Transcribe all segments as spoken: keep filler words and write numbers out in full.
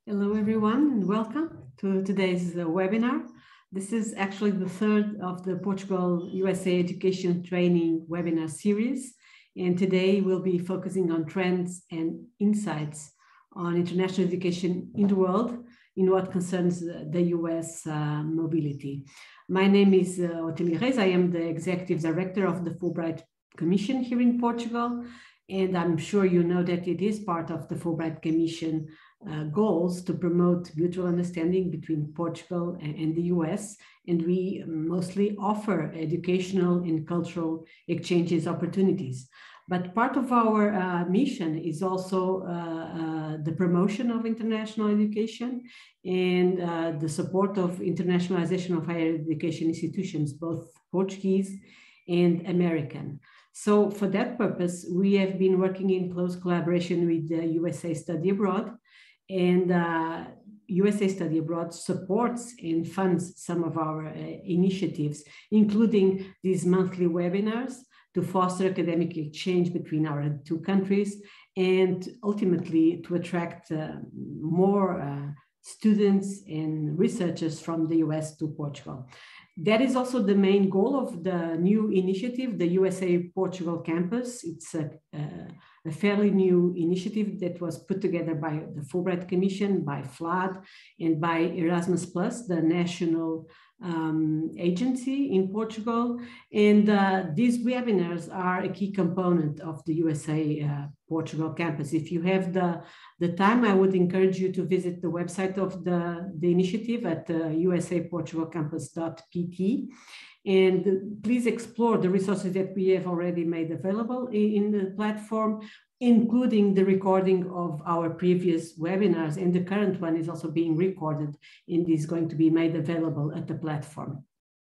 Hello, everyone, and welcome to today's uh, webinar. This is actually the third of the Portugal U S A Education Training webinar series. And today we'll be focusing on trends and insights on international education in the world in what concerns the U S uh, mobility. My name is uh, Otília Reis. I am the Executive Director of the Fulbright Commission here in Portugal. And I'm sure you know that it is part of the Fulbright Commission Uh, goals to promote mutual understanding between Portugal and, and the U S, and we mostly offer educational and cultural exchanges opportunities. But part of our uh, mission is also uh, uh, the promotion of international education and uh, the support of internationalization of higher education institutions, both Portuguese and American. So for that purpose, we have been working in close collaboration with the U S A Study Abroad. And uh, U S A Study Abroad supports and funds some of our uh, initiatives, including these monthly webinars to foster academic exchange between our two countries and ultimately to attract uh, more uh, students and researchers from the U S to Portugal. That is also the main goal of the new initiative, the U S A-Portugal Campus. It's a, uh, a fairly new initiative that was put together by the Fulbright Commission, by FLAD, and by Erasmus Plus, the national um, agency in Portugal. And uh, these webinars are a key component of the U S A-Portugal uh, Campus. If you have the, the time, I would encourage you to visit the website of the, the initiative at uh, U S A Portugal Campus dot P T. And please explore the resources that we have already made available in the platform, including the recording of our previous webinars, and the current one is also being recorded and is going to be made available at the platform.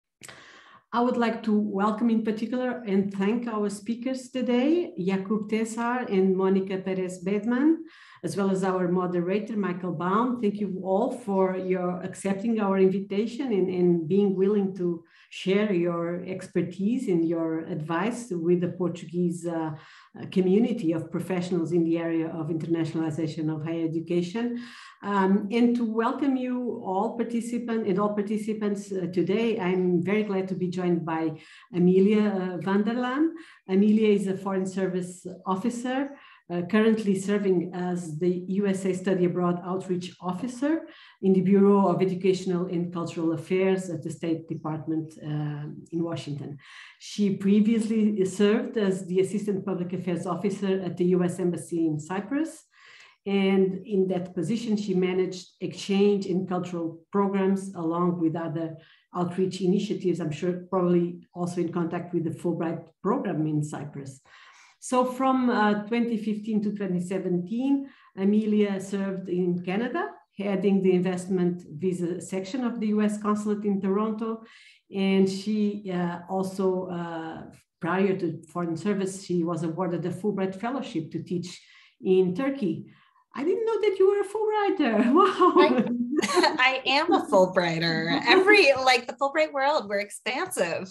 I would like to welcome in particular and thank our speakers today, Jakub Tessar and Monica Perez Bedman, as well as our moderator, Michael Baum. Thank you all for your accepting our invitation and, and being willing to share your expertise and your advice with the Portuguese uh, community of professionals in the area of internationalization of higher education. Um, and to welcome you all participants and all participants uh, today, I'm very glad to be joined by Amelia uh, van der Laan. Amelia is a Foreign Service Officer, Uh, currently serving as the U S A Study Abroad Outreach Officer in the Bureau of Educational and Cultural Affairs at the State Department uh, in Washington. She previously served as the Assistant Public Affairs Officer at the U S Embassy in Cyprus. And in that position, she managed exchange in cultural programs along with other outreach initiatives. I'm sure probably also in contact with the Fulbright program in Cyprus. So from uh, twenty fifteen to twenty seventeen, Amelia served in Canada, heading the investment visa section of the U S Consulate in Toronto. And she uh, also, uh, prior to foreign service, she was awarded a Fulbright Fellowship to teach in Turkey. I didn't know that you were a Fulbrighter. Wow. I, I am a Fulbrighter. Every, like the Fulbright world, we're expansive.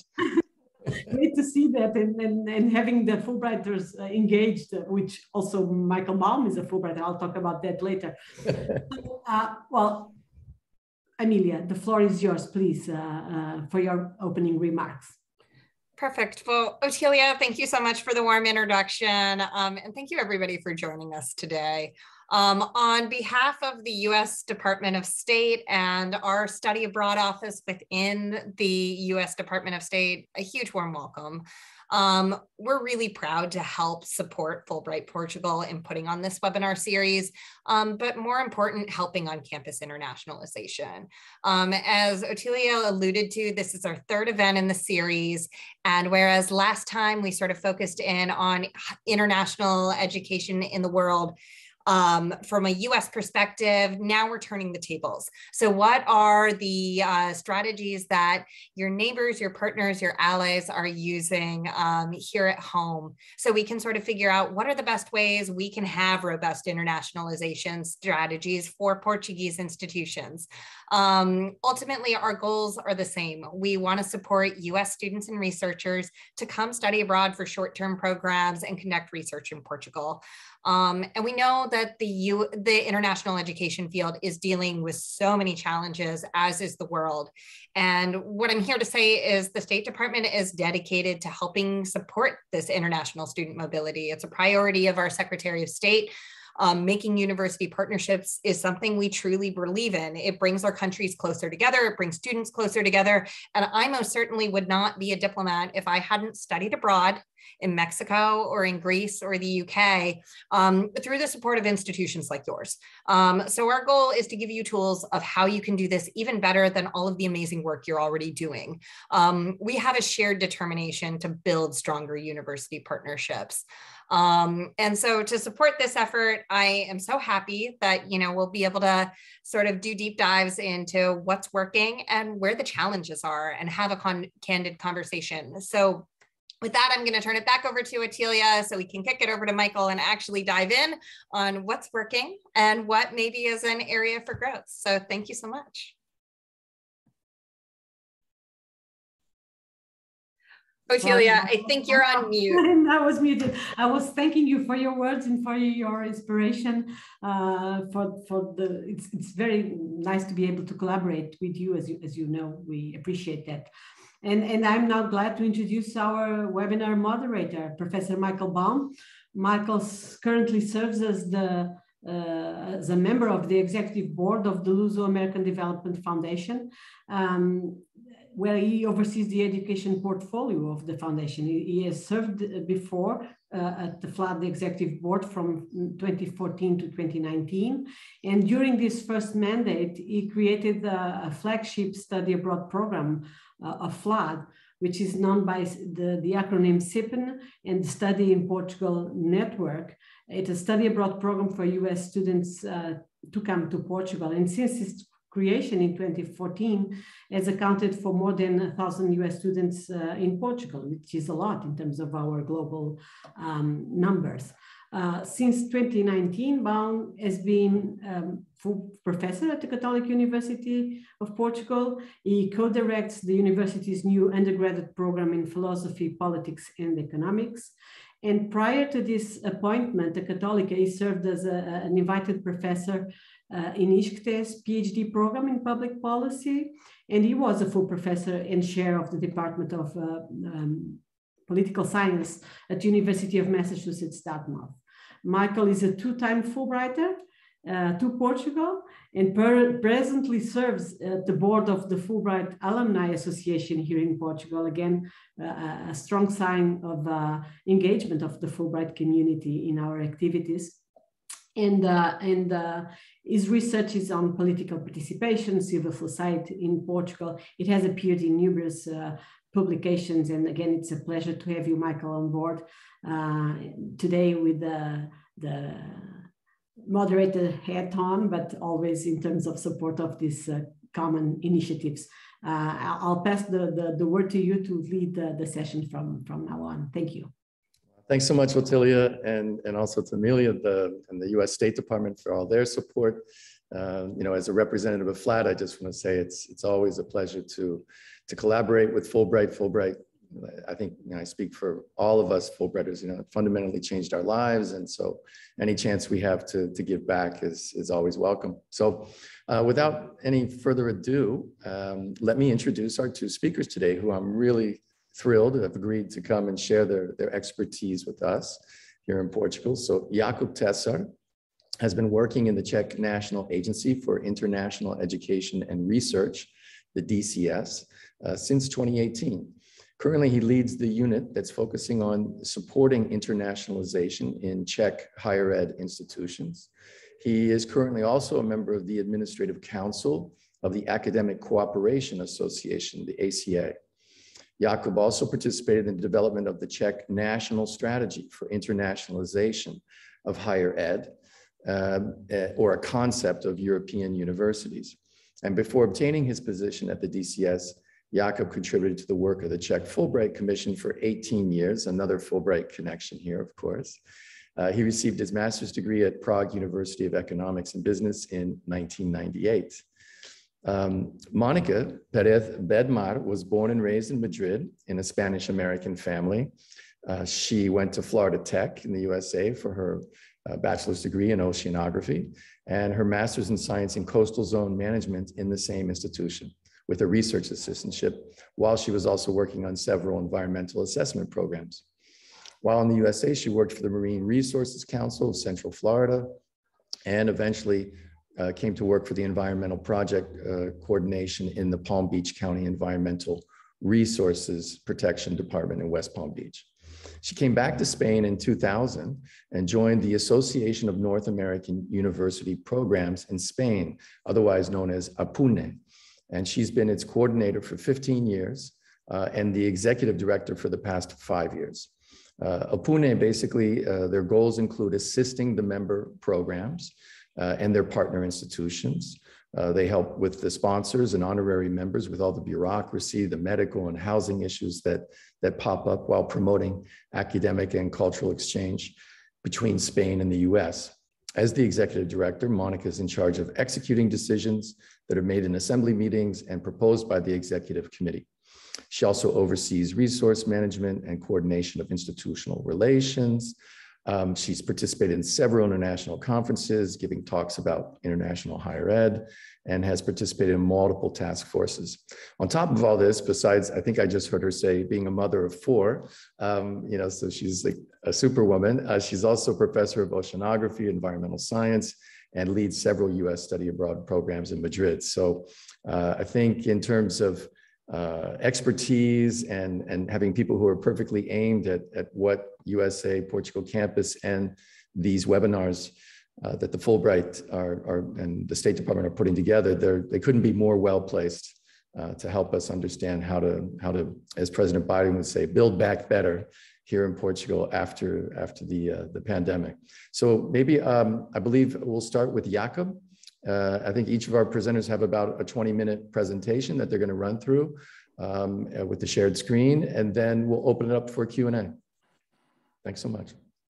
Great to see that, and, and, and having the Fulbrighters uh, engaged, uh, which also Michael Baum is a Fulbrighter. I'll talk about that later. uh, well, Amelia, the floor is yours, please, uh, uh, for your opening remarks. Perfect. Well, Otília, thank you so much for the warm introduction. Um, and thank you everybody for joining us today. Um, on behalf of the U S Department of State and our Study Abroad office within the U S Department of State, a huge warm welcome. Um, we're really proud to help support Fulbright Portugal in putting on this webinar series, um, but more important, helping on campus internationalization. Um, as Otília alluded to, this is our third event in the series. And whereas last time we sort of focused in on international education in the world, Um, from a U S perspective, now we're turning the tables. So what are the uh, strategies that your neighbors, your partners, your allies are using um, here at home? So we can sort of figure out what are the best ways we can have robust internationalization strategies for Portuguese institutions. Um, ultimately, our goals are the same. We want to support U S students and researchers to come study abroad for short-term programs and conduct research in Portugal. Um, and we know that the, U, the international education field is dealing with so many challenges, as is the world. And what I'm here to say is the State Department is dedicated to helping support this international student mobility. It's a priority of our Secretary of State. Um, making university partnerships is something we truly believe in. It brings our countries closer together. It brings students closer together. And I most certainly would not be a diplomat if I hadn't studied abroad in Mexico or in Greece or the U K um, through the support of institutions like yours. Um, so our goal is to give you tools of how you can do this even better than all of the amazing work you're already doing. Um, we have a shared determination to build stronger university partnerships. Um, and so to support this effort, I am so happy that, you know, we'll be able to sort of do deep dives into what's working and where the challenges are and have a con candid conversation. So with that, I'm going to turn it back over to Attilia so we can kick it over to Michael and actually dive in on what's working and what maybe is an area for growth. So thank you so much. Ottilia, I think you're on mute. I was muted. I was thanking you for your words and for your inspiration. Uh, for for the it's it's very nice to be able to collaborate with you, as you as you know. We appreciate that. And and I'm now glad to introduce our webinar moderator, Professor Michael Baum. Michael currently serves as the uh, as a member of the executive board of the Luso-American Development Foundation. Um, where he oversees the education portfolio of the foundation. He, he has served before uh, at the FLAD executive board from twenty fourteen to twenty nineteen. And during this first mandate, he created a, a flagship study abroad program uh, of FLAD, which is known by the, the acronym S I P N and the Study in Portugal Network. It's a study abroad program for U S students uh, to come to Portugal. And since its creation in twenty fourteen has accounted for more than a thousand U S students uh, in Portugal, which is a lot in terms of our global um, numbers. Uh, since twenty nineteen, Baum has been um, full professor at the Catholic University of Portugal. He co-directs the university's new undergraduate program in philosophy, politics, and economics. And prior to this appointment, the Católica, he served as a, an invited professor uh, in ISCTE's PhD program in public policy. And he was a full professor and chair of the Department of uh, um, Political Science at the University of Massachusetts, Dartmouth. Michael is a two-time Fulbrighter uh, to Portugal and per presently serves at the board of the Fulbright Alumni Association here in Portugal. Again, uh, a strong sign of uh, engagement of the Fulbright community in our activities. And, uh, and uh, his research is on political participation, civil society in Portugal. It has appeared in numerous uh, publications. And again, it's a pleasure to have you, Michael, on board uh, today with the, the moderator hat on, but always in terms of support of these uh, common initiatives. Uh, I'll pass the, the, the word to you to lead the, the session from, from now on. Thank you. Thanks so much, Ottilia, and, and also to Amelia the, and the U S State Department for all their support. Uh, you know, as a representative of FLAD, I just want to say it's, it's always a pleasure to, to collaborate with Fulbright. Fulbright, I think, you know, I speak for all of us Fulbrighters, you know, it fundamentally changed our lives. And so any chance we have to, to give back is, is always welcome. So uh, without any further ado, um, let me introduce our two speakers today, who I'm really thrilled to have agreed to come and share their, their expertise with us here in Portugal. So Jakub Tesar has been working in the Czech National Agency for International Education and Research, the D C S, uh, since twenty eighteen. Currently, he leads the unit that's focusing on supporting internationalization in Czech higher ed institutions. He is currently also a member of the Administrative Council of the Academic Cooperation Association, the A C A. Jakub also participated in the development of the Czech National Strategy for Internationalization of Higher Ed, uh, or a concept of European universities. And before obtaining his position at the D C S, Jakub contributed to the work of the Czech Fulbright Commission for eighteen years, another Fulbright connection here, of course. Uh, he received his master's degree at Prague University of Economics and Business in nineteen ninety-eight. Um, Monica Perez Bedmar was born and raised in Madrid in a Spanish-American family. Uh, she went to Florida Tech in the U S A for her a bachelor's degree in oceanography, and her master's in science in coastal zone management in the same institution with a research assistantship, while she was also working on several environmental assessment programs. While in the U S A, she worked for the Marine Resources Council of Central Florida, and eventually uh, came to work for the environmental project uh, coordination in the Palm Beach County Environmental Resources Protection Department in West Palm Beach. She came back to Spain in two thousand and joined the Association of North American University Programs in Spain, otherwise known as APUNE. And she's been its coordinator for fifteen years uh, and the executive director for the past five years. Uh, APUNE, basically, uh, their goals include assisting the member programs uh, and their partner institutions. Uh, they help with the sponsors and honorary members with all the bureaucracy, the medical and housing issues that, that pop up while promoting academic and cultural exchange between Spain and the U S. As the executive director, Monica is in charge of executing decisions that are made in assembly meetings and proposed by the executive committee. She also oversees resource management and coordination of institutional relations. Um, she's participated in several international conferences, giving talks about international higher ed, and has participated in multiple task forces. On top of all this, besides, I think I just heard her say, being a mother of four, um, you know, so she's like a superwoman. Uh, she's also a professor of oceanography, environmental science, and leads several U S study abroad programs in Madrid. So uh, I think in terms of Uh, expertise and, and having people who are perfectly aimed at, at what U S A-Portugal Campus and these webinars uh, that the Fulbright are, are, and the State Department are putting together, they're, they couldn't be more well-placed uh, to help us understand how to, how to, as President Biden would say, build back better here in Portugal after, after the, uh, the pandemic. So maybe, um, I believe we'll start with Jakob. Uh, I think each of our presenters have about a twenty minute presentation that they're going to run through um, uh, with the shared screen, and then we'll open it up for Q and A. Thanks so much.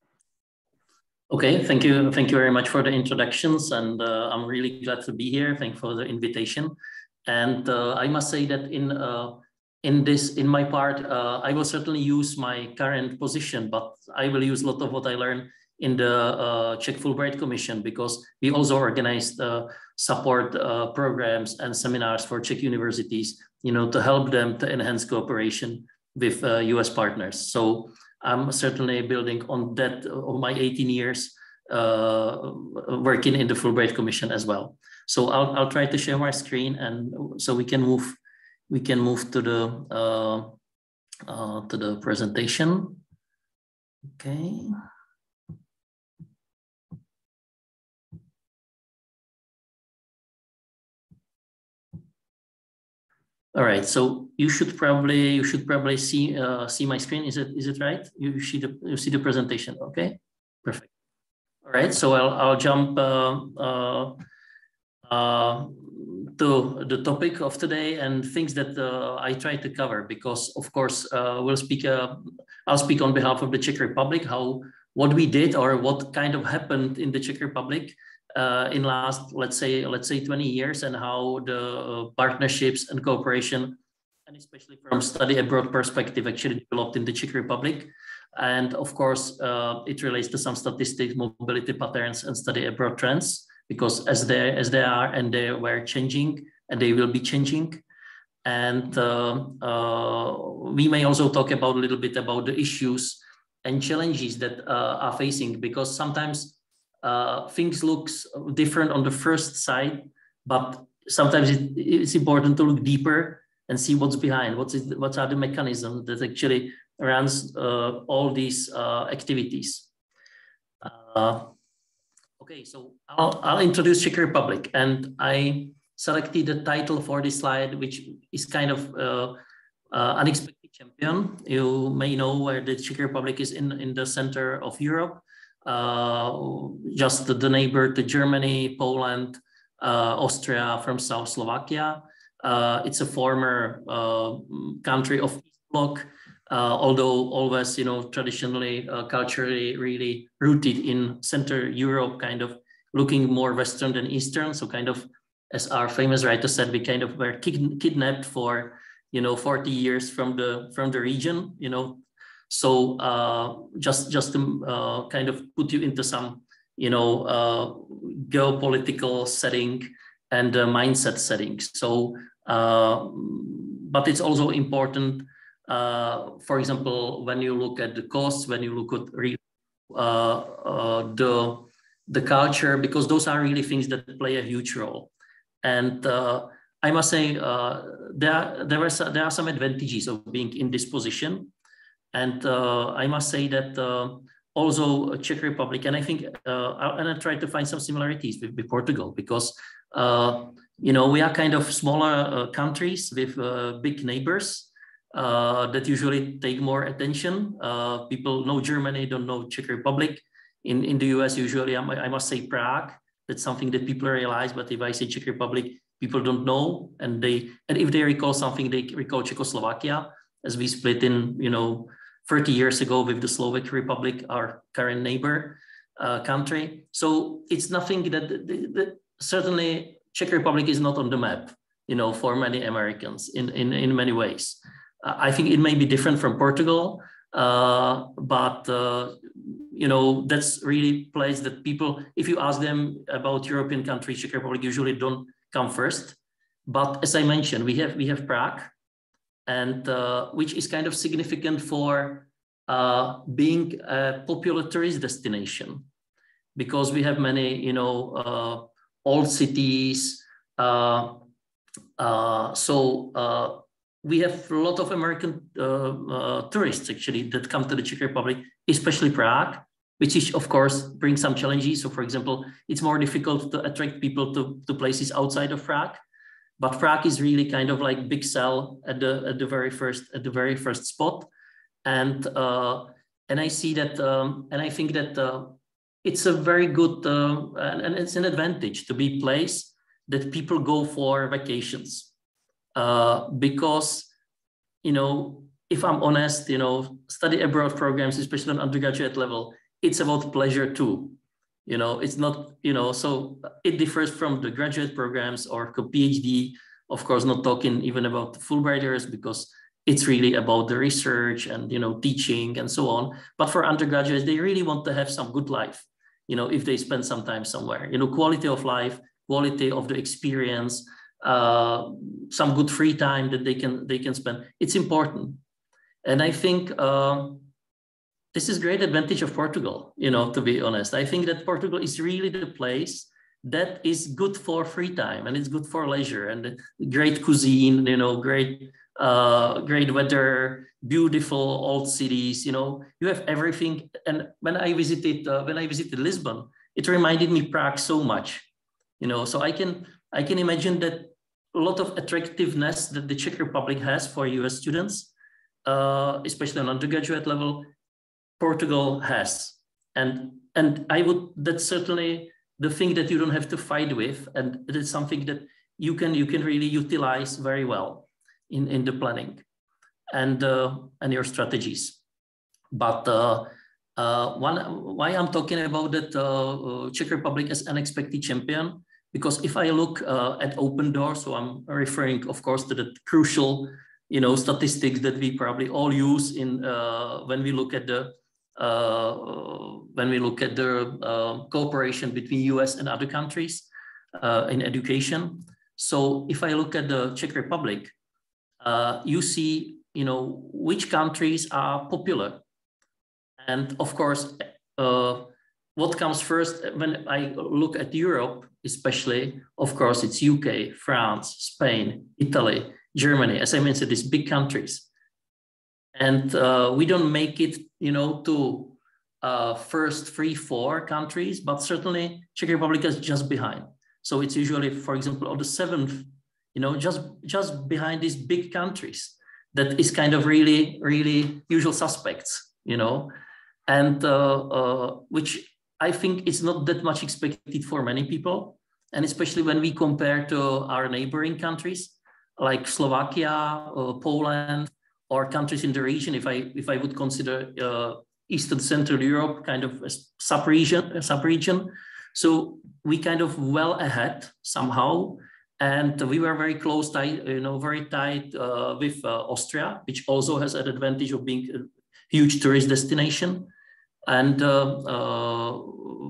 Okay, thank you. Thank you very much for the introductions, and uh, I'm really glad to be here. Thank you for the invitation. And uh, I must say that in uh, in this, in my part, uh, I will certainly use my current position, but I will use a lot of what I learned in the uh, Czech Fulbright Commission, because we also organized uh, support uh, programs and seminars for Czech universities, you know, to help them to enhance cooperation with uh, U S partners. So I'm certainly building on that of my eighteen years uh, working in the Fulbright Commission as well. So I'll, I'll try to share my screen, and so we can move we can move to the uh, uh, to the presentation. Okay. All right, so you should probably you should probably see uh, see my screen. Is it is it right? You see the you see the presentation. Okay, perfect. All right, so I'll I'll jump uh, uh, uh, to the topic of today and things that uh, I try to cover, because of course uh, we'll speak. Uh, I'll speak on behalf of the Czech Republic, how what we did or what kind of happened in the Czech Republic Uh, in last, let's say, let's say twenty years, and how the uh, partnerships and cooperation, and especially from study abroad perspective, actually developed in the Czech Republic. And of course, uh, it relates to some statistics, mobility patterns, and study abroad trends, because as they as they are and they were changing, and they will be changing. And uh, uh, we may also talk about a little bit about the issues and challenges that uh, are facing, because sometimes Uh, things looks different on the first side, but sometimes it, it's important to look deeper and see what's behind, what's it, what are the mechanisms that actually runs uh, all these uh, activities. Uh, okay, so I'll, I'll introduce Czech Republic, and I selected the title for this slide, which is kind of uh, uh, unexpected champion. You may know where the Czech Republic is in, in the center of Europe. Uh, just the neighbor to Germany, Poland, uh, Austria, from South Slovakia. Uh, it's a former uh, country of East Bloc, uh, although always, you know, traditionally, uh, culturally, really rooted in Central Europe, kind of looking more Western than Eastern. So kind of, as our famous writer said, we kind of were kid kidnapped for, you know, forty years from the from the region, you know. So uh, just just to uh, kind of put you into some you know, uh, geopolitical setting and uh, mindset setting. So, uh, but it's also important, uh, for example, when you look at the costs, when you look at uh, uh, the, the culture, because those are really things that play a huge role. And uh, I must say, uh, there, there, are, there are some advantages of being in this position. And uh, I must say that uh, also Czech Republic, and I think, uh, and I try to find some similarities with, with Portugal, because, uh, you know, we are kind of smaller uh, countries with uh, big neighbors uh, that usually take more attention. Uh, people know Germany, don't know Czech Republic. In, in the U S, usually, I, I must say Prague. That's something that people realize, but if I say Czech Republic, people don't know. And they, and if they recall something, they recall Czechoslovakia, as we split in, you know, thirty years ago with the Slovak Republic, our current neighbor uh, country. So it's nothing that, that, that certainly Czech Republic is not on the map, you know, for many Americans in, in, in many ways. Uh, I think it may be different from Portugal, uh, but, uh, you know, that's really a place that people, if you ask them about European countries, Czech Republic usually don't come first. But as I mentioned, we have, we have Prague, and uh, which is kind of significant for uh, being a popular tourist destination, because we have many, you know, uh, old cities. Uh, uh, so uh, we have a lot of American uh, uh, tourists actually that come to the Czech Republic, especially Prague, which is, of course, brings some challenges. So, for example, it's more difficult to attract people to, to places outside of Prague. But Prague is really kind of like big sell at the at the very first at the very first spot, and uh, and I see that um, and I think that uh, it's a very good uh, and, and it's an advantage to be a place that people go for vacations, uh, because, you know, if I'm honest, you know, study abroad programs, especially on undergraduate level, it's about pleasure too. You know, it's not, you know, so it differs from the graduate programs or PhD, of course, not talking even about the Fulbrighters, because it's really about the research and, you know, teaching and so on. But for undergraduates, they really want to have some good life, you know, if they spend some time somewhere, you know, quality of life, quality of the experience, uh, some good free time that they can, they can spend. It's important. And I think, uh, this is great advantage of Portugal, you know, to be honest. I think that Portugal is really the place that is good for free time, and it's good for leisure, and great cuisine, you know, great, uh, great weather, beautiful old cities, you know, you have everything. And when I visited, uh, when I visited Lisbon, it reminded me Prague so much, you know, so I can, I can imagine that a lot of attractiveness that the Czech Republic has for U S students, uh, especially on undergraduate level, Portugal has. And, and I would, that's certainly the thing that you don't have to fight with. And it is something that you can, you can really utilize very well in, in the planning and, uh, and your strategies. But uh, uh, one, why I'm talking about that uh, Czech Republic as unexpected champion, because if I look uh, at open doors, so I'm referring, of course, to the crucial, you know, statistics that we probably all use in uh, when we look at the Uh, when we look at the uh, cooperation between U S and other countries uh, in education. So if I look at the Czech Republic, uh, you see, you know, which countries are popular. And of course, uh, what comes first when I look at Europe, especially, of course, it's U K, France, Spain, Italy, Germany, as I mentioned, these big countries. And uh, we don't make it, you know, to uh, first three, four countries, but certainly Czech Republic is just behind. So it's usually, for example, on the seventh, you know, just, just behind these big countries. That is kind of really, really usual suspects, you know, and uh, uh, which I think is not that much expected for many people. And especially when we compare to our neighboring countries, like Slovakia, uh, Poland, or countries in the region, if I if I would consider uh, Eastern Central Europe kind of a sub-region, a sub-region. So we kind of well ahead somehow, and we were very close, tight, you know, very tight uh, with uh, Austria, which also has an advantage of being a huge tourist destination, and uh, uh,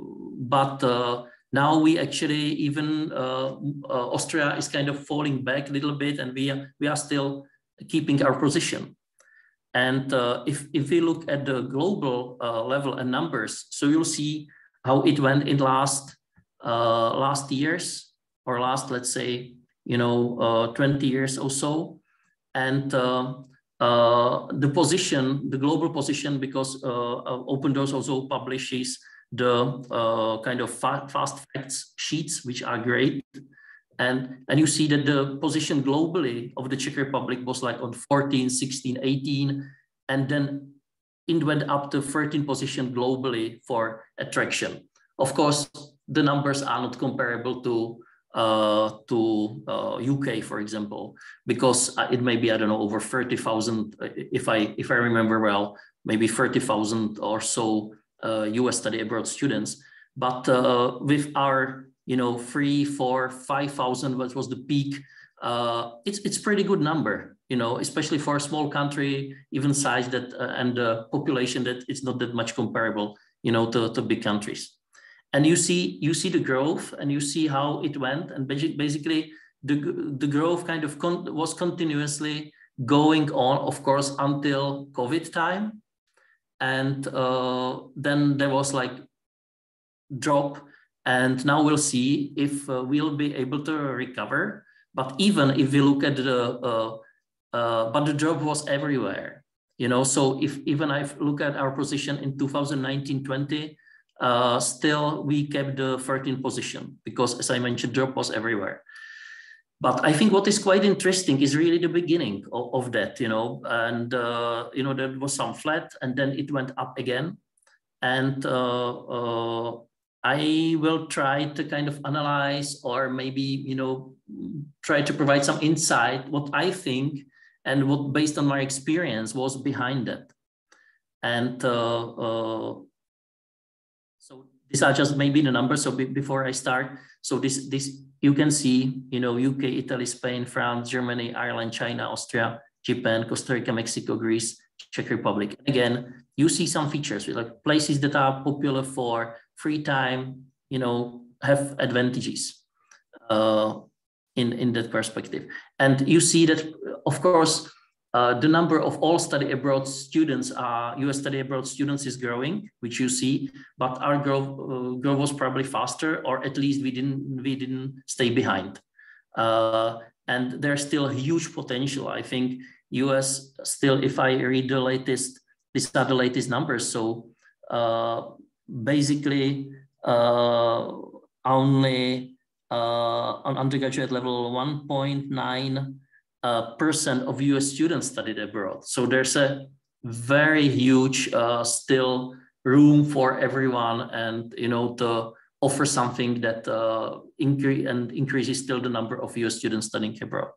but uh, now we actually even uh, uh, Austria is kind of falling back a little bit, and we are, we are still keeping our position. And uh, if, if we look at the global uh, level and numbers, so you'll see how it went in last uh, last years, or last, let's say, you know, uh, twenty years or so. And uh, uh, the position, the global position, because uh, Open Doors also publishes the uh, kind of fa fast facts sheets, which are great. And, and you see that the position globally of the Czech Republic was like on fourteen, sixteen, eighteen, and then it went up to thirteen position globally for attraction. Of course, the numbers are not comparable to uh, to uh, U K, for example, because it may be, I don't know, over thirty thousand, if I, if I remember well, maybe thirty thousand or so uh, U S study abroad students. But uh, with our, you know, three, four, five thousand, what was the peak? Uh, it's it's pretty good number, you know, especially for a small country, even size that uh, and uh, population that it's not that much comparable, you know, to, to big countries. And you see you see the growth, and you see how it went, and basically the the growth kind of con was continuously going on, of course, until COVID time, and uh, then there was like drop. And now we'll see if uh, we'll be able to recover. But even if we look at the, uh, uh, but the drop was everywhere, you know. So if even I look at our position in two thousand nineteen twenty, uh, still we kept the thirteenth position, because as I mentioned, drop was everywhere. But I think what is quite interesting is really the beginning of, of that, you know, and, uh, you know, there was some flat, and then it went up again. And uh, uh, I will try to kind of analyze, or maybe, you know, try to provide some insight, what I think and what, based on my experience, was behind that. And uh, uh, so these are just maybe the numbers. So be, before I start, so this, this you can see, you know, U K, Italy, Spain, France, Germany, Ireland, China, Austria, Japan, Costa Rica, Mexico, Greece, Czech Republic. And again, you see some features, like places that are popular for free time, you know, have advantages uh, in, in that perspective. And you see that, of course, uh, the number of all study abroad students, uh, U S study abroad students is growing, which you see, but our growth, uh, growth was probably faster, or at least we didn't, we didn't stay behind. Uh, and there's still a huge potential. I think U S still, if I read the latest, these are the latest numbers. So uh, basically uh, only uh, on undergraduate level, one point nine percent uh, of U S students studied abroad. So there's a very huge uh, still room for everyone, and, you know, to offer something that uh, increase and increases still the number of U S students studying abroad.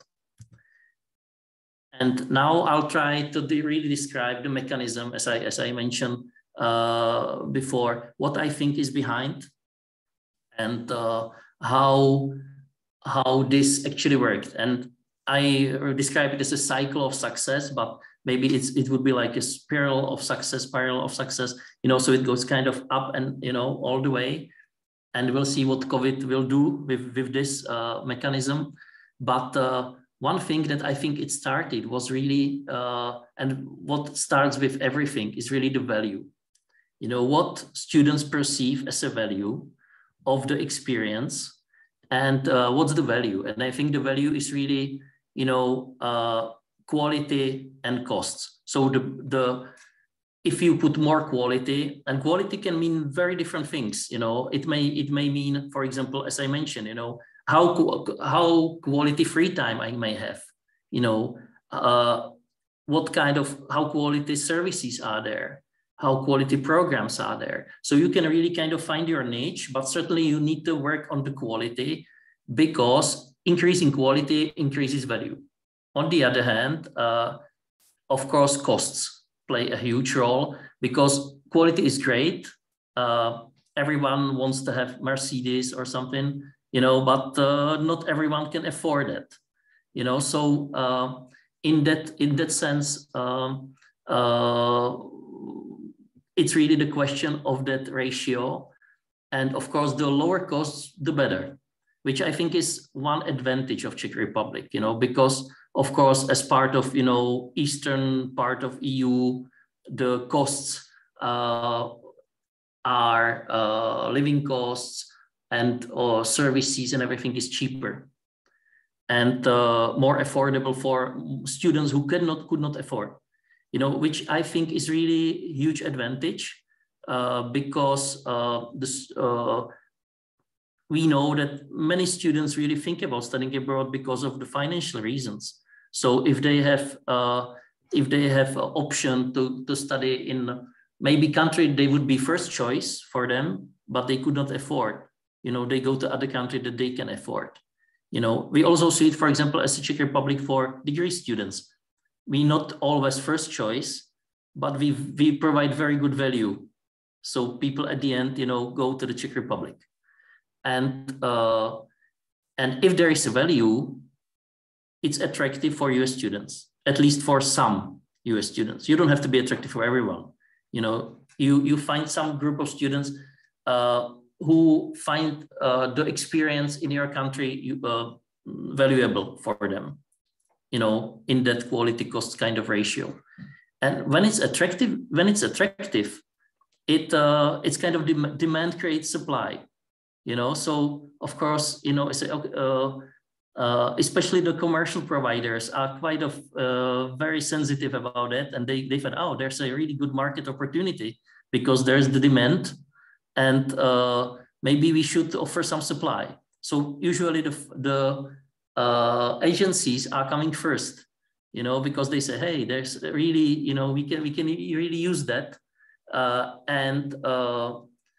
And now I'll try to de really describe the mechanism, as I, as I mentioned uh, before, what I think is behind, and uh, how, how this actually worked. And I describe it as a cycle of success, but maybe it's, it would be like a spiral of success, spiral of success, you know, so it goes kind of up and, you know, all the way. And we'll see what COVID will do with, with this uh, mechanism. But uh, one thing that I think it started was really, uh, and what starts with everything is really the value. You know, what students perceive as a value of the experience, and uh, what's the value. And I think the value is really, you know, uh, quality and costs. So the, the, if you put more quality, and quality can mean very different things, you know, it may, it may mean, for example, as I mentioned, you know, how, how quality free time I may have, you know, uh, what kind of, how quality services are there, how quality programs are there. So you can really kind of find your niche, but certainly you need to work on the quality, because increasing quality increases value. On the other hand, uh, of course, costs play a huge role, because quality is great. Uh, everyone wants to have Mercedes or something, you know, but uh, not everyone can afford it, you know. So uh, in that in that sense, um, uh, it's really the question of that ratio. And of course, the lower costs, the better, which I think is one advantage of Czech Republic, you know, because of course, as part of, you know, eastern part of E U, the costs uh, are uh, living costs and uh, services and everything is cheaper and uh, more affordable for students who cannot, could not afford, you know, which I think is really huge advantage uh, because uh, this, uh, we know that many students really think about studying abroad because of the financial reasons. So if they have uh, if they have an option to, to study in maybe country, they would be first choice for them, but they could not afford. You know, they go to other country that they can afford. You know, we also see it, for example, as the Czech Republic for degree students. We not always first choice, but we we provide very good value. So people at the end, you know, go to the Czech Republic. And uh, and if there is a value, it's attractive for U S students, at least for some U S students. You don't have to be attractive for everyone. You know, you, you find some group of students uh, who find uh, the experience in your country uh, valuable for them, you know, in that quality cost kind of ratio. And when it's attractive, when it's attractive, it uh, it's kind of dem demand creates supply, you know. So of course, you know, it's uh, uh, especially the commercial providers are quite of uh, very sensitive about it, and they they find, oh, there's a really good market opportunity because there's the demand, and uh, maybe we should offer some supply. So usually the the uh, agencies are coming first, you know, because they say, hey, there's really, you know, we can we can really use that. Uh, and uh,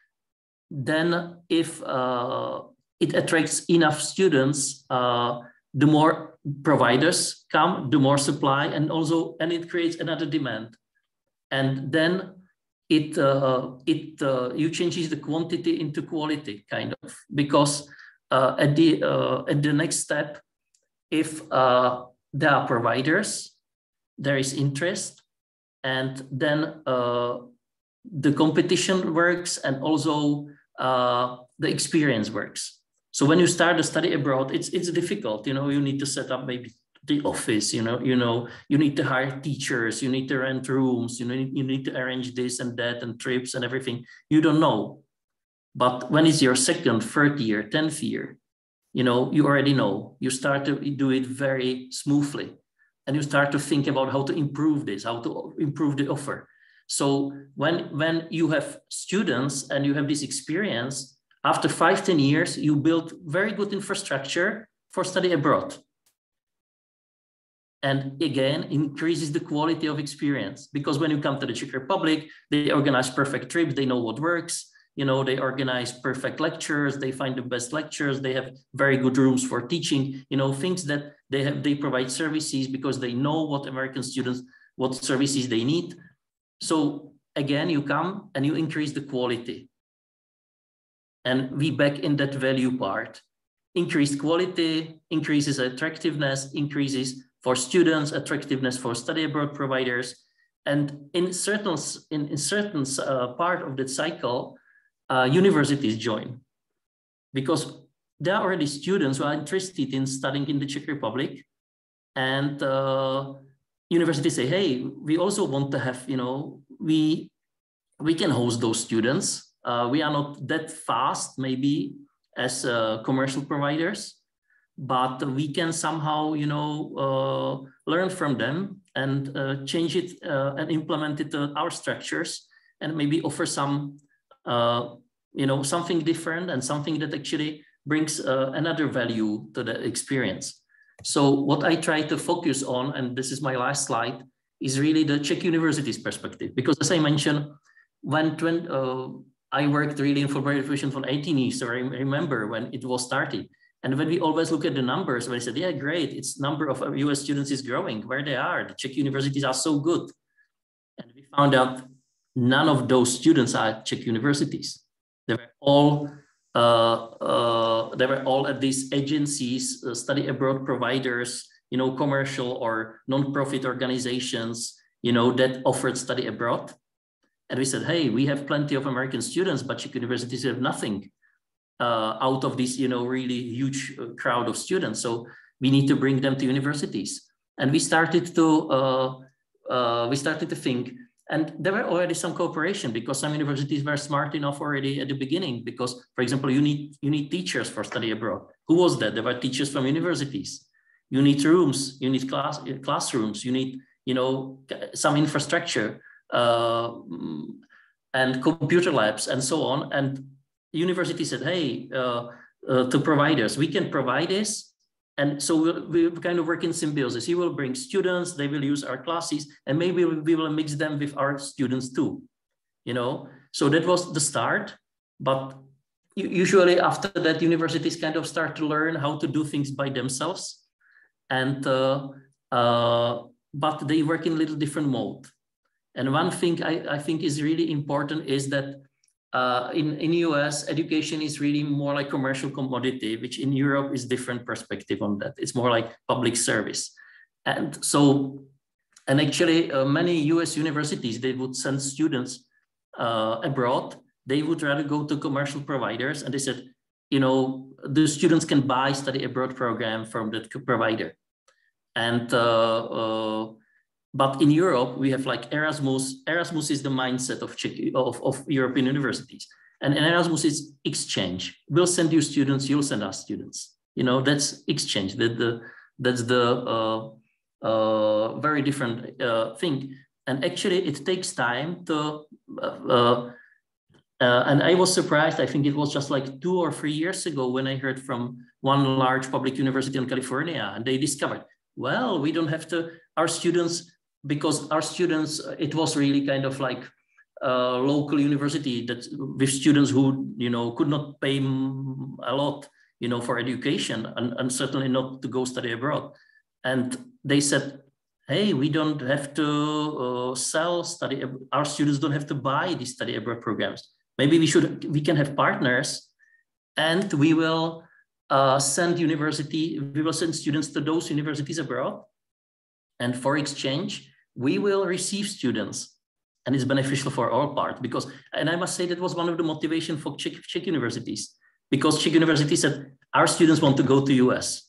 then if uh, it attracts enough students, uh, the more providers come, the more supply, and also, and it creates another demand. And then it, uh, it uh, you changes the quantity into quality, kind of, because uh, at, the, uh, at the next step, if uh, there are providers, there is interest, and then uh, the competition works, and also uh, the experience works. So when you start to study abroad, it's it's difficult. You know, you need to set up maybe the office. You know, you know, you need to hire teachers. You need to rent rooms. You know, you need to arrange this and that and trips and everything. You don't know. But when it's your second, third year, tenth year, you know, you already know. You start to do it very smoothly, and you start to think about how to improve this, how to improve the offer. So when, when you have students and you have this experience, after five, ten years, you build very good infrastructure for study abroad. And again, increases the quality of experience, because when you come to the Czech Republic, they organize perfect trips, they know what works, you know, they organize perfect lectures, they find the best lectures, they have very good rooms for teaching, you know, things that they have, they provide services because they know what American students, what services they need. So again, you come and you increase the quality. And we back in that value part. Increased quality, increases attractiveness, increases for students, attractiveness for study abroad providers. And in certain, in, in certain uh, part of that cycle, uh, universities join. Because there are already students who are interested in studying in the Czech Republic. And uh, universities say, hey, we also want to have, you know, we, we can host those students. Uh, we are not that fast, maybe, as uh, commercial providers, but we can somehow, you know, uh, learn from them and uh, change it uh, and implement it to our structures, and maybe offer some, uh, you know, something different and something that actually brings uh, another value to the experience. So what I try to focus on, and this is my last slide, is really the Czech universities perspective. Because as I mentioned, when, when uh, I worked really in Fulbright education for eighteen years, so I remember when it was started. And when we always look at the numbers, when I said, yeah, great, it's number of U S students is growing, where they are, the Czech universities are so good. And we found out none of those students are at Czech universities. They were all Uh, uh, they were all at these agencies, uh, study abroad providers, you know, commercial or non-profit organizations, you know, that offered study abroad. And we said, hey, we have plenty of American students, but Czech universities have nothing uh, out of this, you know, really huge crowd of students. So we need to bring them to universities. And we started to, uh, uh, we started to think, and there were already some cooperation because some universities were smart enough already at the beginning, because, for example, you need, you need teachers for study abroad. Who was that? There were teachers from universities. You need rooms, you need class, classrooms, you need, you know, some infrastructure uh, and computer labs and so on. And university said, hey, uh, uh, to providers, we can provide this. And so we'll, we'll kind of work in symbiosis. You will bring students, they will use our classes, and maybe we will mix them with our students too, you know? So that was the start, but usually after that, universities kind of start to learn how to do things by themselves. And, uh, uh, but they work in a little different mode. And one thing I, I think is really important is that Uh, in, in U S, education is really more like commercial commodity, which in Europe is different perspective on that. It's more like public service. And so, and actually uh, many U S universities, they would send students uh, abroad. They would rather go to commercial providers. And they said, you know, the students can buy study abroad program from that provider. And uh, uh, But in Europe, we have like Erasmus. Erasmus is the mindset of, Czech, of, of European universities. And Erasmus is exchange. We'll send you students, you'll send us students. You know, that's exchange. That the, that's the uh, uh, very different uh, thing. And actually, it takes time to, uh, uh, uh, and I was surprised. I think it was just like two or three years ago when I heard from one large public university in California, and they discovered, well, we don't have to, our students, because our students, it was really kind of like a local university that with students who, you know, could not pay a lot, you know, for education and, and certainly not to go study abroad. And they said, hey, we don't have to uh, sell study, our students don't have to buy these study abroad programs. Maybe we should, we can have partners and we will uh, send university, we will send students to those universities abroad. And for exchange, we will receive students, and it's beneficial for all parts because, and I must say that was one of the motivation for Czech, Czech universities, because Czech universities said, our students want to go to U S.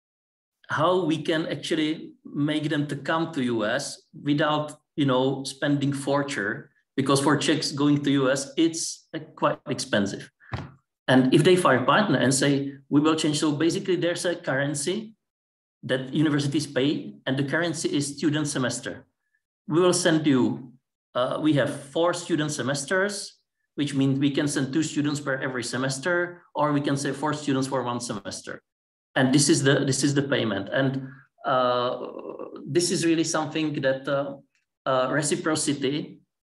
How we can actually make them to come to U S without, you know, spending fortune, because for Czechs going to U S, it's uh, quite expensive. And if they find a partner and say, we will change, so basically there's a currency that universities pay, and the currency is student semester. We will send you, uh, we have four student semesters, which means we can send two students per every semester, or we can say four students for one semester. And this is the, this is the payment. And uh, this is really something that uh, uh, reciprocity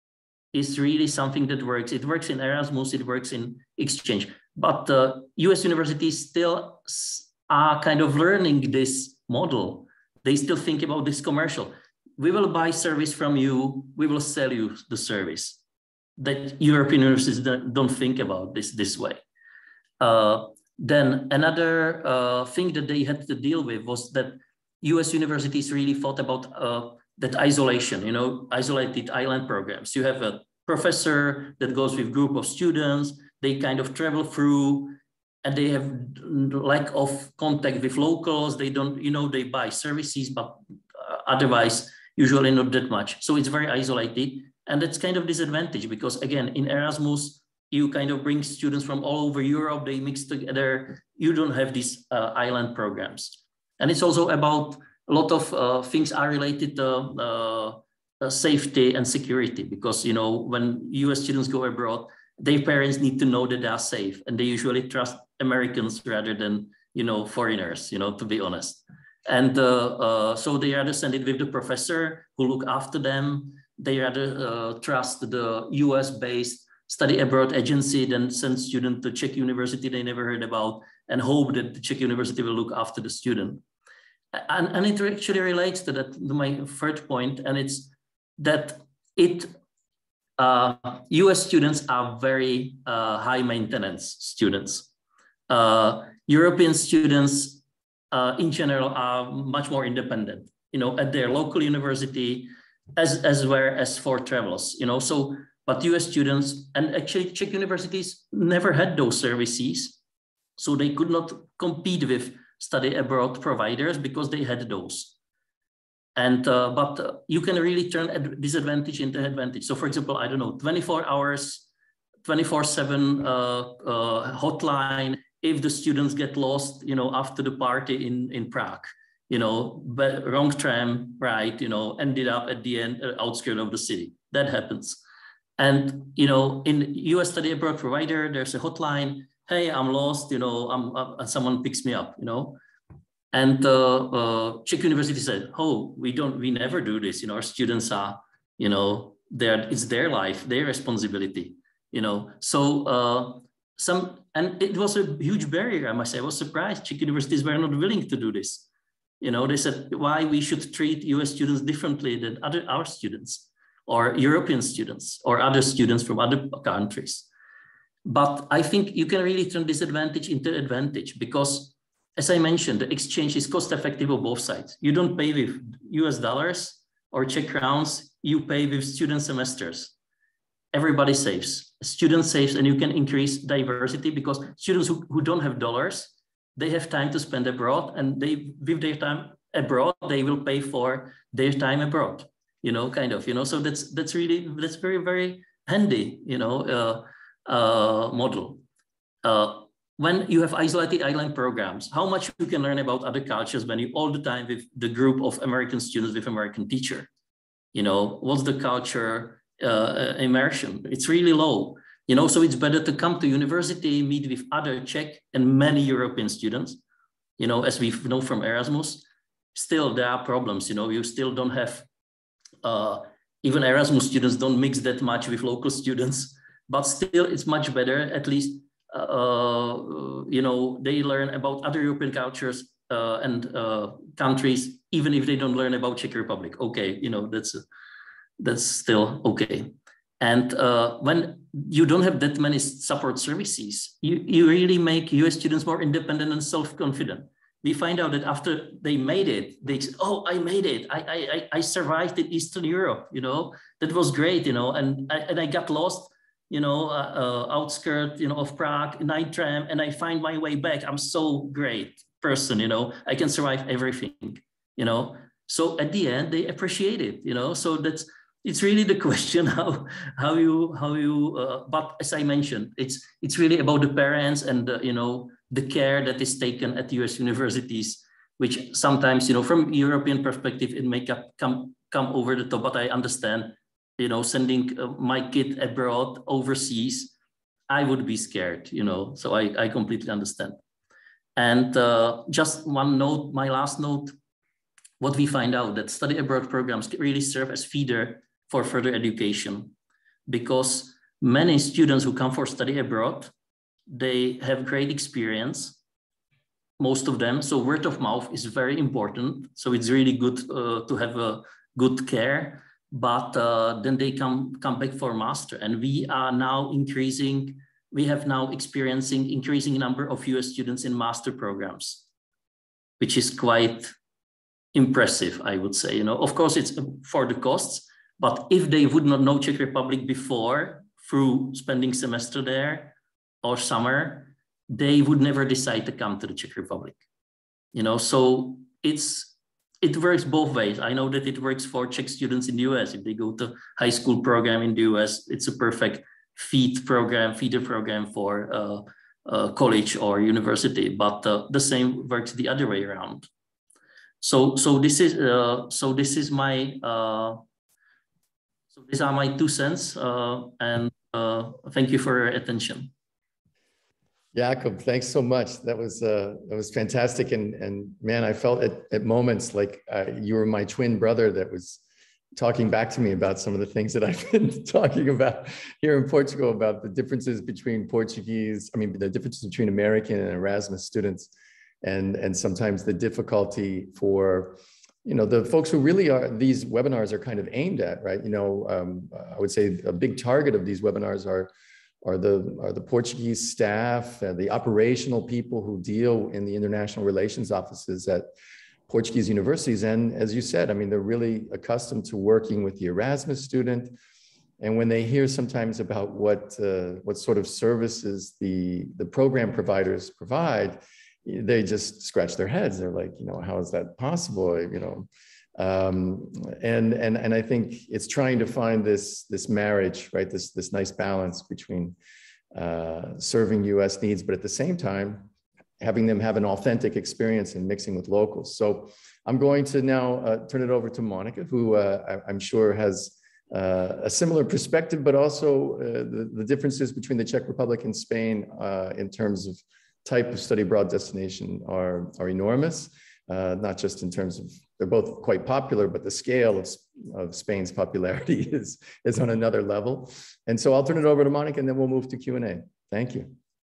is really something that works. It works in Erasmus, it works in exchange. But uh, U S universities still are kind of learning this model. They still think about this commercial. We will buy service from you, we will sell you the service. That European universities don't think about this this way. Uh, then another uh, thing that they had to deal with was that U S universities really thought about uh, that isolation, you know, isolated island programs. You have a professor that goes with a group of students, they kind of travel through, and they have lack of contact with locals. They don't, you know, they buy services, but uh, otherwise, usually not that much. So it's very isolated. And that's kind of disadvantage because again, in Erasmus, you kind of bring students from all over Europe, they mix together. You don't have these uh, island programs. And it's also about a lot of uh, things are related to uh, uh, safety and security because, you know, when U S students go abroad, their parents need to know that they are safe and they usually trust Americans rather than, you know, foreigners, you know, to be honest. And uh, uh, so they rather send it with the professor who look after them. They rather uh, trust the U S-based study abroad agency than send student to Czech university they never heard about and hope that the Czech university will look after the student. And, and it actually relates to that, to my third point, and it's that it uh, U S students are very uh, high maintenance students. Uh, European students uh, in general are much more independent, you know, at their local university, as, as well as for travelers, you know. So but U S students, and actually Czech universities never had those services. So they could not compete with study abroad providers because they had those. And, uh, but uh, you can really turn a disadvantage into advantage. So for example, I don't know, twenty-four hours, twenty-four seven uh, uh, hotline, if the students get lost, you know, after the party in, in Prague, you know, but wrong tram, right, you know, ended up at the end, uh, outskirts of the city. That happens. And, you know, in U S study abroad provider, there's a hotline, hey, I'm lost, you know, I'm, uh, someone picks me up, you know. And uh, uh, Czech University said, oh, we don't, we never do this, you know, our students are, you know, they're, it's their life, their responsibility, you know. So uh, some, and it was a huge barrier, I must say. I was surprised Czech universities were not willing to do this. You know, they said why we should treat U S students differently than other our students or European students or other students from other countries. But I think you can really turn disadvantage into advantage because, as I mentioned, the exchange is cost effective on both sides. You don't pay with U S dollars or Czech crowns, you pay with student semesters. Everybody saves, student saves, and you can increase diversity because students who, who don't have dollars, they have time to spend abroad, and they, with their time abroad, they will pay for their time abroad, you know, kind of, you know, so that's, that's really, that's very, very handy, you know, uh, uh, model. Uh, when you have isolated island programs, how much you can learn about other cultures when you all the time with the group of American students with American teacher, you know, what's the culture uh, immersion? It's really low. You know, so it's better to come to university, meet with other Czech and many European students. You know, as we know from Erasmus, still there are problems. You know, you still don't have, uh, even Erasmus students don't mix that much with local students, but still it's much better. At least, uh, you know, they learn about other European cultures uh, and uh, countries, even if they don't learn about Czech Republic. Okay, you know, that's, that's still okay. And uh, when you don't have that many support services, you, you really make U S students more independent and self-confident. We find out that after they made it, they say, oh, I made it. I, I, I survived in Eastern Europe, you know, that was great, you know, and I, and I got lost, you know, uh, uh, outskirts, you know, of Prague, night tram, and I find my way back. I'm so great person, you know, I can survive everything, you know. So at the end, they appreciate it, you know, so that's, it's really the question how how you how you uh, but as I mentioned, it's it's really about the parents and the, you know, the care that is taken at U S universities, which sometimes, you know, from European perspective it may come come over the top. But I understand, you know, sending uh, my kid abroad overseas, I would be scared, you know. So I I completely understand. And uh, just one note, my last note, what we find out that study abroad programs really serve as feeder for further education, because many students who come for study abroad, they have great experience, most of them. So word of mouth is very important. So it's really good uh, to have a good care, but uh, then they come, come back for master. And we are now increasing, we have now experiencing increasing number of U S students in master programs, which is quite impressive, I would say. You know, of course it's for the costs, but if they would not know Czech Republic before through spending semester there or summer, they would never decide to come to the Czech Republic. You know, so it's it works both ways. I know that it works for Czech students in the U S. If they go to high school program in the U S, it's a perfect feed program, feeder program for uh, uh, college or university. But uh, the same works the other way around. So so this is uh, so this is my. Uh, So these are my two cents, uh, and uh, thank you for your attention. Jakob, thanks so much. That was uh, that was fantastic, and and man, I felt at, at moments like uh, you were my twin brother that was talking back to me about some of the things that I've been talking about here in Portugal, about the differences between Portuguese, I mean, the differences between American and Erasmus students, and and sometimes the difficulty for, you know, the folks who really are, these webinars are kind of aimed at, right? You know, um, I would say a big target of these webinars are, are, the, are the Portuguese staff, uh, the operational people who deal in the international relations offices at Portuguese universities. And as you said, I mean, they're really accustomed to working with the Erasmus student, And when they hear sometimes about what, uh, what sort of services the, the program providers provide, they just scratch their heads. They're like, you know, how is that possible? You know, um, and, and, and I think it's trying to find this, this marriage, right? This, this nice balance between uh, serving U S needs, but at the same time, having them have an authentic experience and mixing with locals. So I'm going to now uh, turn it over to Monica, who uh, I, I'm sure has uh, a similar perspective, but also uh, the, the differences between the Czech Republic and Spain uh, in terms of type of study abroad destination are, are enormous, uh, not just in terms of, they're both quite popular, but the scale of, of Spain's popularity is, is on another level. And so I'll turn it over to Monica and then we'll move to Q and A. Thank you.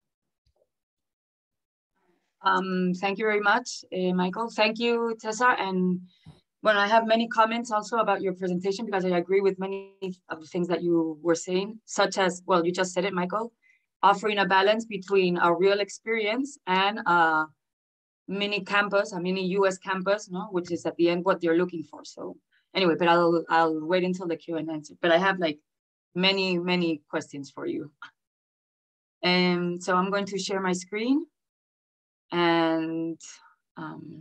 Um, thank you very much, uh, Michael. Thank you, Tessa. And well, I have many comments also about your presentation because I agree with many of the things that you were saying, such as, well, you just said it, Michael, offering a balance between a real experience and a mini campus, a mini U S campus, no, which is at the end what they're looking for. So anyway, but I'll I'll wait until the Q and A. But I have like many, many questions for you. And so I'm going to share my screen. And um,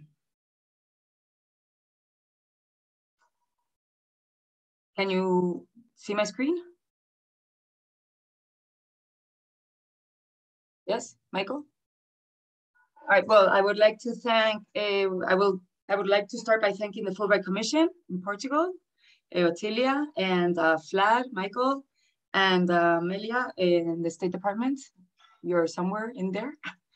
can you see my screen? Yes, Michael? All right, well, I would like to thank, uh, I will, I would like to start by thanking the Fulbright Commission in Portugal, uh, Otilia, and uh, FLAD, Michael, and uh, Melia in the State Department. You're somewhere in there.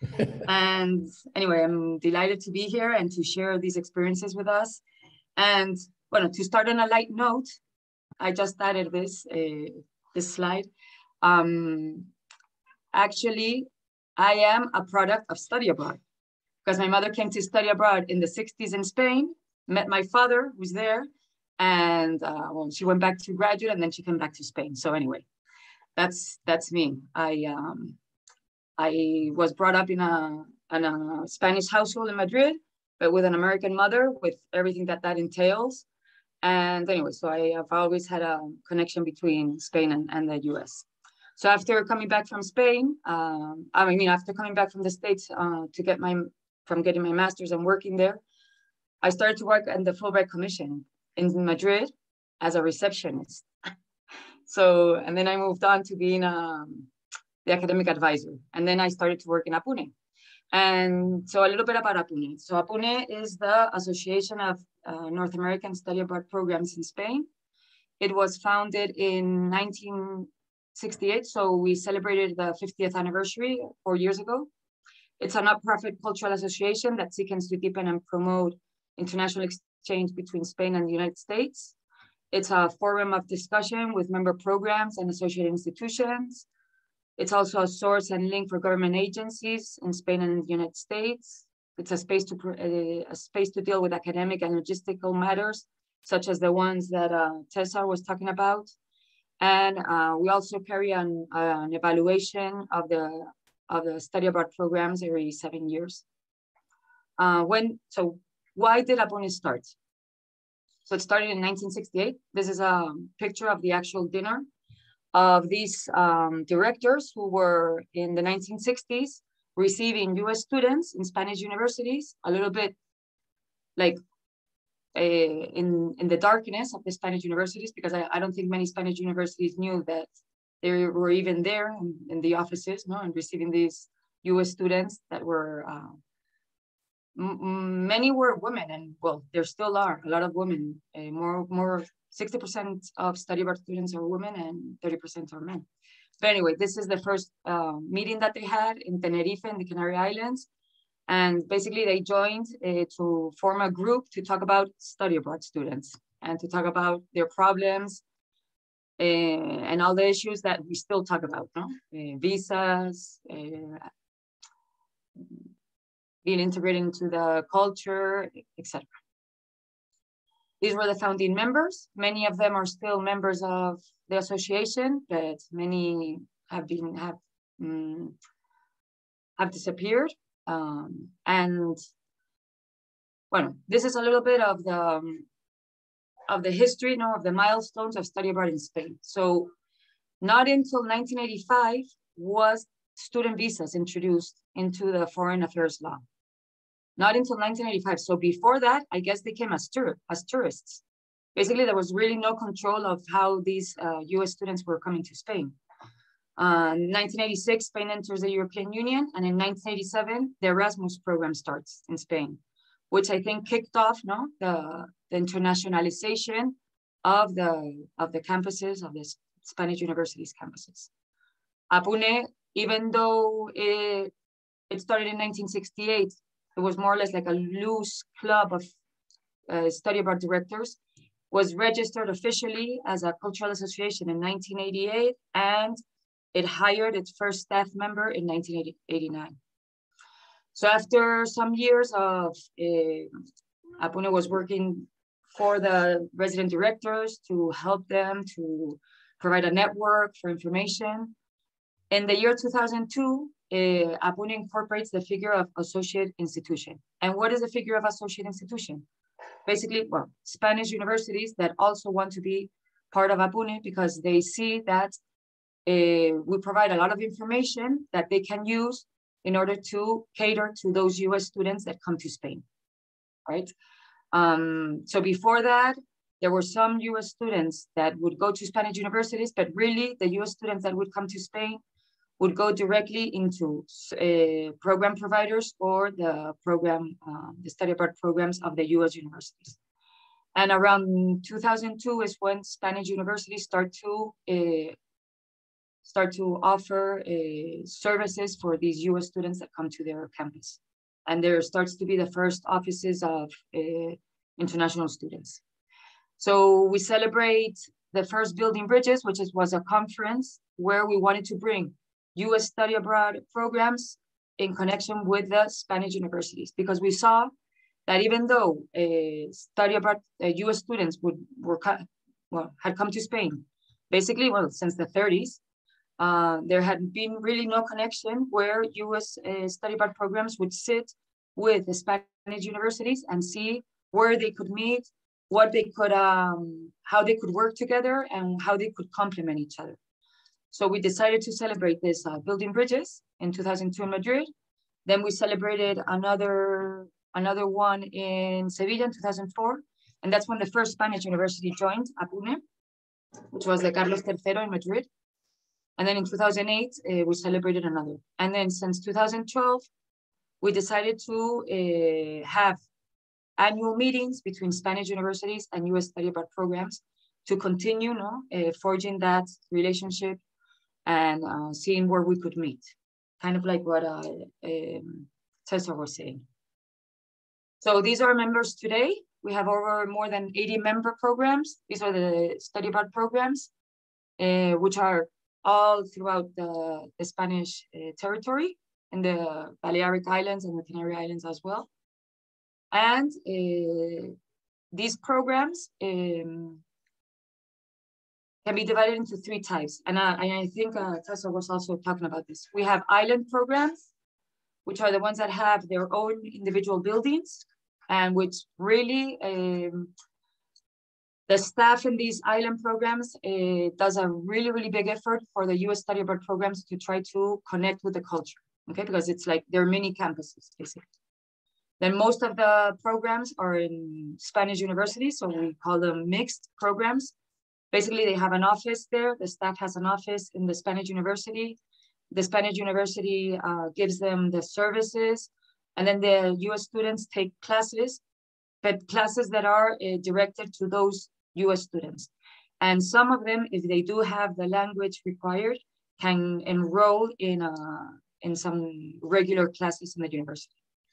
And anyway, I'm delighted to be here and to share these experiences with us. And well, to start on a light note, I just added this, uh, this slide. Um, actually, I am a product of study abroad because my mother came to study abroad in the sixties in Spain, met my father who's there, and uh, well, she went back to graduate and then she came back to Spain. So anyway, that's, that's me. I, um, I was brought up in a, in a Spanish household in Madrid, but with an American mother, with everything that that entails. And anyway, so I have always had a connection between Spain and, and the U S. So after coming back from Spain, um, I mean, after coming back from the States uh, to get my, from getting my master's and working there, I started to work at the Fulbright Commission in Madrid as a receptionist. So, and then I moved on to being a, the academic advisor. And then I started to work in APUNE. And so a little bit about APUNE. So APUNE is the Association of uh, North American Study Abroad Programs in Spain. It was founded in nineteen sixty-eight. So we celebrated the fiftieth anniversary four years ago. It's a not-profit cultural association that seeks to deepen and promote international exchange between Spain and the United States. It's a forum of discussion with member programs and associated institutions. It's also a source and link for government agencies in Spain and the United States. It's a space to uh, a space to deal with academic and logistical matters, such as the ones that uh, Tessa was talking about. And uh, we also carry an, uh, an evaluation of the of the study abroad programs every seven years. Uh, when so, why did APUNE start? So it started in nineteen sixty-eight. This is a picture of the actual dinner of these um, directors who were in the nineteen sixties receiving U S students in Spanish universities, a little bit like a, in, in the darkness of the Spanish universities, because I, I don't think many Spanish universities knew that they were even there in, in the offices, no, and receiving these U S students that were, uh, m many were women, and well, there still are a lot of women, uh, more, more sixty percent of study abroad students are women and thirty percent are men. But anyway, this is the first uh, meeting that they had in Tenerife in the Canary Islands. And basically they joined uh, to form a group to talk about study abroad students and to talk about their problems uh, and all the issues that we still talk about, no? Uh, visas, uh, being integrated into the culture, et cetera. These were the founding members. Many of them are still members of the association, but many have been have um, have disappeared. Um, and well, this is a little bit of the um, of the history, you know, of the milestones of study abroad in Spain. So Not until nineteen eighty-five was student visas introduced into the foreign affairs law. Not until nineteen eighty-five. So before that, I guess they came as, tour as tourists. Basically, there was really no control of how these uh, U S students were coming to Spain. Uh, in nineteen eighty-six, Spain enters the European Union, and in nineteen eighty-seven, the Erasmus program starts in Spain, which I think kicked off no, the, the internationalization of the, of the campuses, of the Spanish universities campuses. Apune, even though it, it started in nineteen sixty-eight, it was more or less like a loose club of uh, study abroad directors, was registered officially as a cultural association in nineteen eighty-eight, and it hired its first staff member in nineteen eighty-nine. So after some years of, uh, Apune was working for the resident directors to help them to provide a network for information. In the year two thousand two, uh, Apune incorporates the figure of associate institution. And what is the figure of associate institution? Basically, well, Spanish universities that also want to be part of Apune because they see that uh, we provide a lot of information that they can use in order to cater to those U S students that come to Spain, right? Um, so before that, there were some U S students that would go to Spanish universities, but really the U S students that would come to Spain would go directly into uh, program providers or the program, uh, the study abroad programs of the U S universities. And around two thousand two is when Spanish universities start to uh, start to offer uh, services for these U S students that come to their campus. And there starts to be the first offices of uh, international students. So we celebrate the first Building Bridges, which is, was a conference where we wanted to bring U S study abroad programs in connection with the Spanish universities, because we saw that even though uh, study abroad uh, U S students would were well had come to Spain, basically well since the thirties, uh, there had been really no connection where U S uh, study abroad programs would sit with the Spanish universities and see where they could meet, what they could, um, how they could work together, and how they could complement each other. So we decided to celebrate this uh, Building Bridges in two thousand two in Madrid. Then we celebrated another, another one in Sevilla in two thousand four. And that's when the first Spanish university joined Apune, which was the Carlos the Third in Madrid. And then in two thousand eight, uh, we celebrated another. And then since two thousand twelve, we decided to uh, have annual meetings between Spanish universities and U S study abroad programs to continue no, uh, forging that relationship and uh, seeing where we could meet, kind of like what uh, um, Cesar was saying. So these are members today. We have over more than eighty member programs. These are the study abroad programs, uh, which are all throughout the, the Spanish uh, territory, in the Balearic Islands and the Canary Islands as well. And uh, these programs um, can be divided into three types. And I, and I think uh, Tessa was also talking about this. We have island programs, which are the ones that have their own individual buildings, and which really, um, the staff in these island programs uh, does a really, really big effort for the U S study abroad programs to try to connect with the culture, okay? Because it's like they're mini campuses, basically. Then most of the programs are in Spanish universities, so we call them mixed programs. Basically, they have an office there. The staff has an office in the Spanish university. The Spanish university uh, gives them the services, and then the U S students take classes, but classes that are uh, directed to those U S students. And some of them, if they do have the language required, can enroll in, uh, in some regular classes in the university.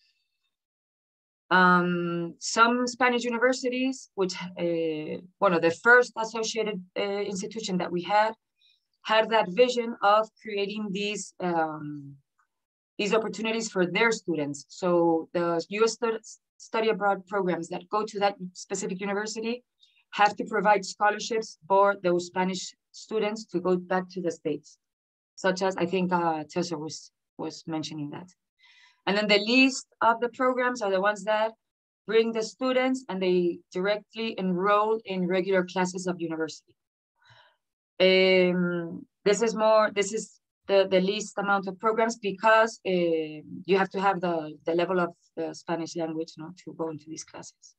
Um, some Spanish universities, which uh, one of the first associated uh, institution that we had, had that vision of creating these, um, these opportunities for their students. So the U S study abroad programs that go to that specific university have to provide scholarships for those Spanish students to go back to the States, such as I think uh, Tessa was, was mentioning that. And then the least of the programs are the ones that bring the students and they directly enroll in regular classes of university. Um, this is more, this is the, the least amount of programs because uh, you have to have the, the level of the Spanish language, no, to go into these classes.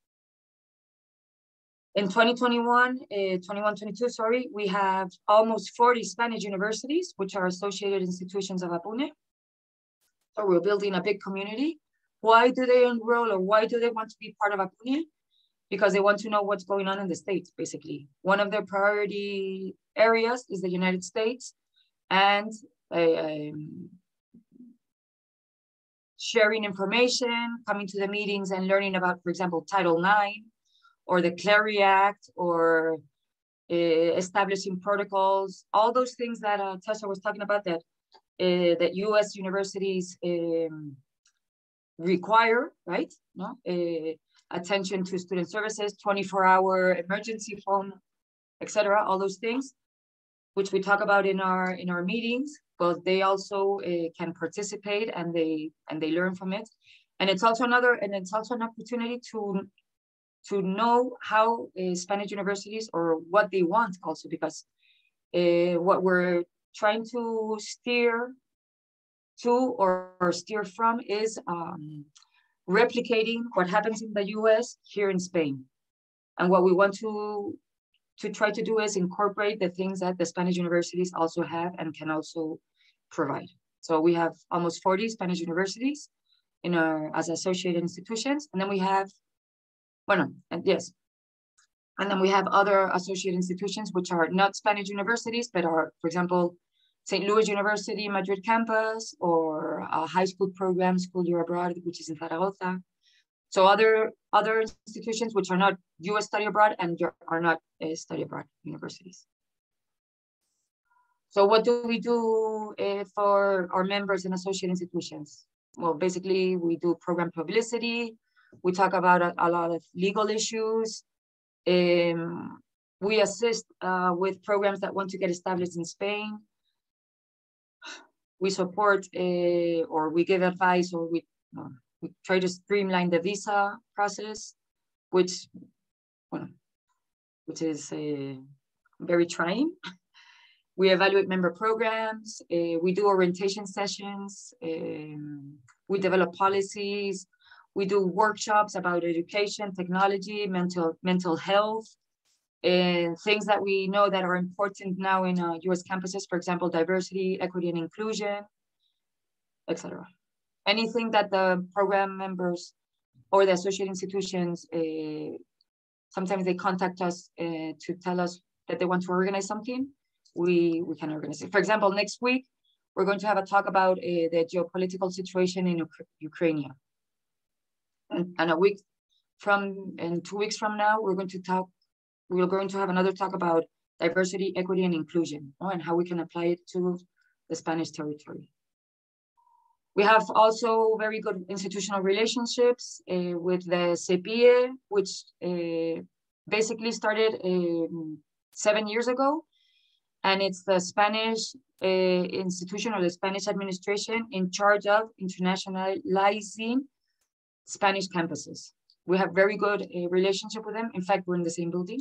In twenty twenty-one, uh, twenty-one twenty-two, sorry, we have almost forty Spanish universities, which are associated institutions of APUNE. So we're building a big community. Why do they enroll, or why do they want to be part of APUNE? Because they want to know what's going on in the States, basically. One of their priority areas is the United States, and uh, um, sharing information, coming to the meetings and learning about, for example, Title nine, or the Clery Act, or uh, establishing protocols, all those things that uh, Tasha was talking about that, uh, that U S universities um, require, right? No, uh, attention to student services, twenty-four hour emergency phone, et cetera. All those things, which we talk about in our in our meetings, but they also uh, can participate and they and they learn from it. And it's also another and it's also an opportunity to to know how uh, Spanish universities, or what they want also, because uh, what we're trying to steer to or, or steer from is um, replicating what happens in the U S here in Spain. And what we want to, to try to do is incorporate the things that the Spanish universities also have and can also provide. So we have almost forty Spanish universities in our, as associated institutions. And then we have, bueno, and yes. And then we have other associated institutions, which are not Spanish universities, but are, for example, Saint Louis University, Madrid campus, or a high school program, School Year Abroad, which is in Zaragoza. So other, other institutions which are not U S study abroad and are not uh, study abroad universities. So what do we do uh, for our members and associate institutions? Well, basically we do program publicity. We talk about a, a lot of legal issues. Um, we assist uh, with programs that want to get established in Spain. We support uh, or we give advice, or we, uh, we try to streamline the visa process, which, well, which is uh, very trying. We evaluate member programs. Uh, we do orientation sessions. Um, we develop policies. We do workshops about education, technology, mental, mental health, and things that we know that are important now in uh, U S campuses, for example, diversity, equity, and inclusion, et cetera. Anything that the program members or the associate institutions, uh, sometimes they contact us uh, to tell us that they want to organize something, we, we can organize it. For example, next week, we're going to have a talk about uh, the geopolitical situation in Ukraine. And, and a week from, and two weeks from now, we're going to talk, we're going to have another talk about diversity, equity, and inclusion, oh, and how we can apply it to the Spanish territory. We have also very good institutional relationships uh, with the C P I E, which uh, basically started um, seven years ago. And it's the Spanish uh, institution or the Spanish administration in charge of internationalizing Spanish campuses. We have very good uh, relationship with them. In fact, we're in the same building.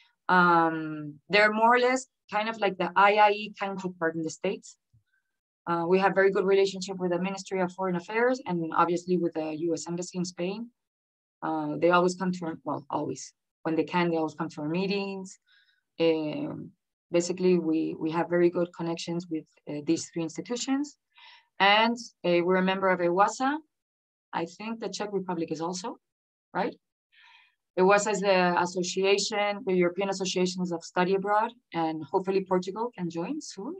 Um, they're more or less kind of like the I I E counterpart in the States. Uh, we have very good relationship with the Ministry of Foreign Affairs and obviously with the U S Embassy in Spain. Uh, they always come to our, well, always, when they can, they always come to our meetings. Um, basically, we, we have very good connections with uh, these three institutions. And uh, we're a member of EWASA. I think the Czech Republic is also, right? EWASA is the association, the European Associations of Study Abroad, and hopefully Portugal can join soon.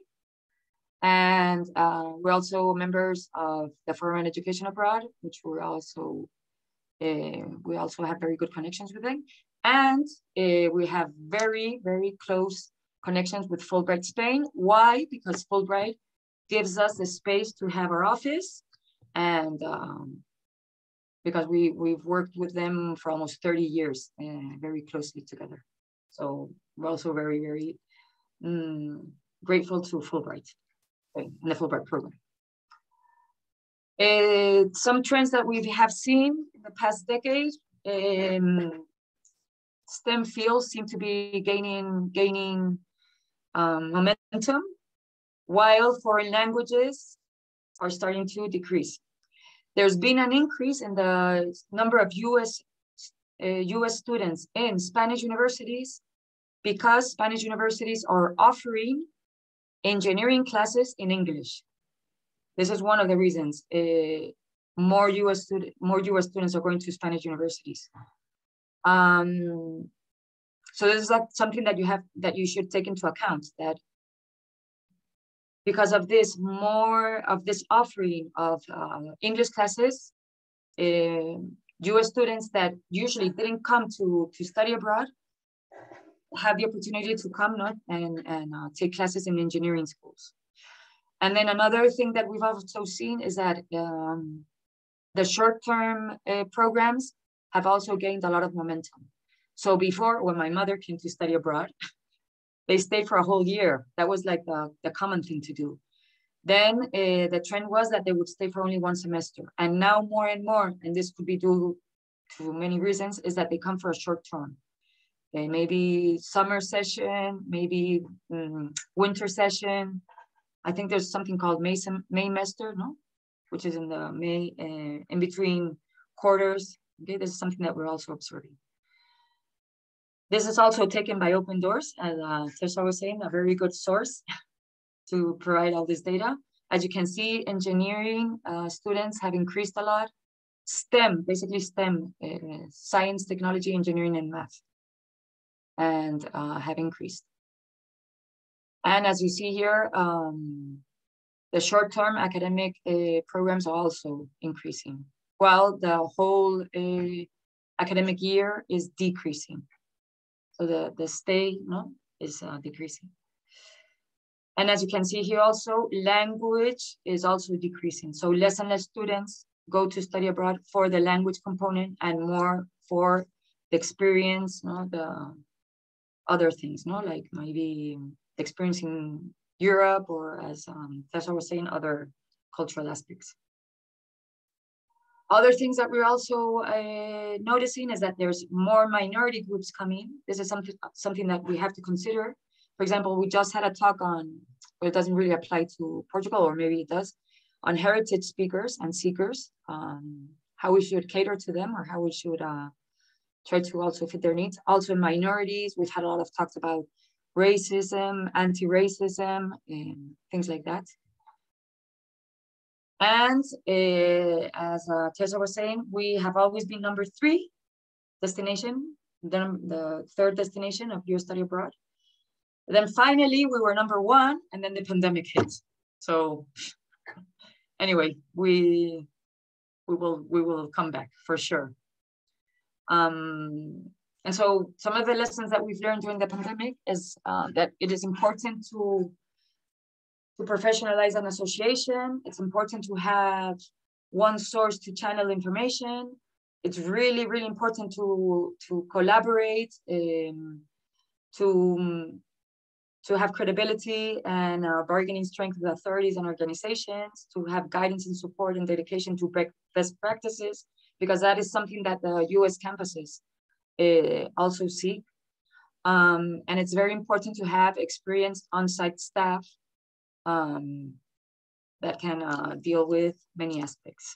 And uh, we're also members of the Foreign Education Abroad, which we're also, uh, we also have very good connections with them. And uh, we have very, very close connections with Fulbright Spain. Why? Because Fulbright gives us the space to have our office, and um, because we, we've worked with them for almost thirty years, uh, very closely together. So we're also very, very um, grateful to Fulbright and the Fulbright program. Uh, some trends that we have seen in the past decade, um, STEM fields seem to be gaining, gaining um, momentum, while foreign languages are starting to decrease. There's been an increase in the number of U S uh, U S students in Spanish universities because Spanish universities are offering engineering classes in English. This is one of the reasons uh, more U S student, more U S students are going to Spanish universities. Um, so this is like something that you have that you should take into account, that because of this, more of this offering of uh, English classes, uh, U S students that usually didn't come to, to study abroad have the opportunity to come not, and, and uh, take classes in engineering schools. And then another thing that we've also seen is that um, the short-term uh, programs have also gained a lot of momentum. So before, when my mother came to study abroad, they stayed for a whole year. That was like the, the common thing to do. Then uh, the trend was that they would stay for only one semester. And now more and more, and this could be due to many reasons, is that they come for a short term. Uh, maybe summer session, maybe um, winter session. I think there's something called May, Maymester, no? Which is in the May, uh, in between quarters. Okay, this is something that we're also observing. This is also taken by Open Doors, as uh, Tessa was saying, a very good source to provide all this data. As you can see, engineering uh, students have increased a lot. STEM, basically STEM, uh, science, technology, engineering, and math, and uh, have increased. And as you see here, um, the short-term academic uh, programs are also increasing, while the whole uh, academic year is decreasing. So the, the stay no, is uh, decreasing. And as you can see here also, language is also decreasing. So less and less students go to study abroad for the language component and more for the experience, no, the other things, no, like maybe the experience in Europe, or as um, Tessa was saying, other cultural aspects. Other things that we're also uh, noticing is that there's more minority groups coming. This is something, something that we have to consider. For example, we just had a talk on, well, it doesn't really apply to Portugal, or maybe it does, on heritage speakers and seekers, um, how we should cater to them, or how we should uh, try to also fit their needs. Also in minorities, we've had a lot of talks about racism, anti-racism, and things like that. And uh, as uh, Tessa was saying, we have always been number three destination, then the third destination of U S study abroad. Then finally, we were number one, and then the pandemic hit. So anyway, we we will we will come back for sure. Um, and so some of the lessons that we've learned during the pandemic is uh, that it is important to to professionalize an association. It's important to have one source to channel information. It's really, really important to, to collaborate, um, to, to have credibility and uh, bargaining strength with authorities and organizations, to have guidance and support and dedication to best practices, because that is something that the U S campuses uh, also seek. Um, and it's very important to have experienced on-site staff um, that can uh, deal with many aspects.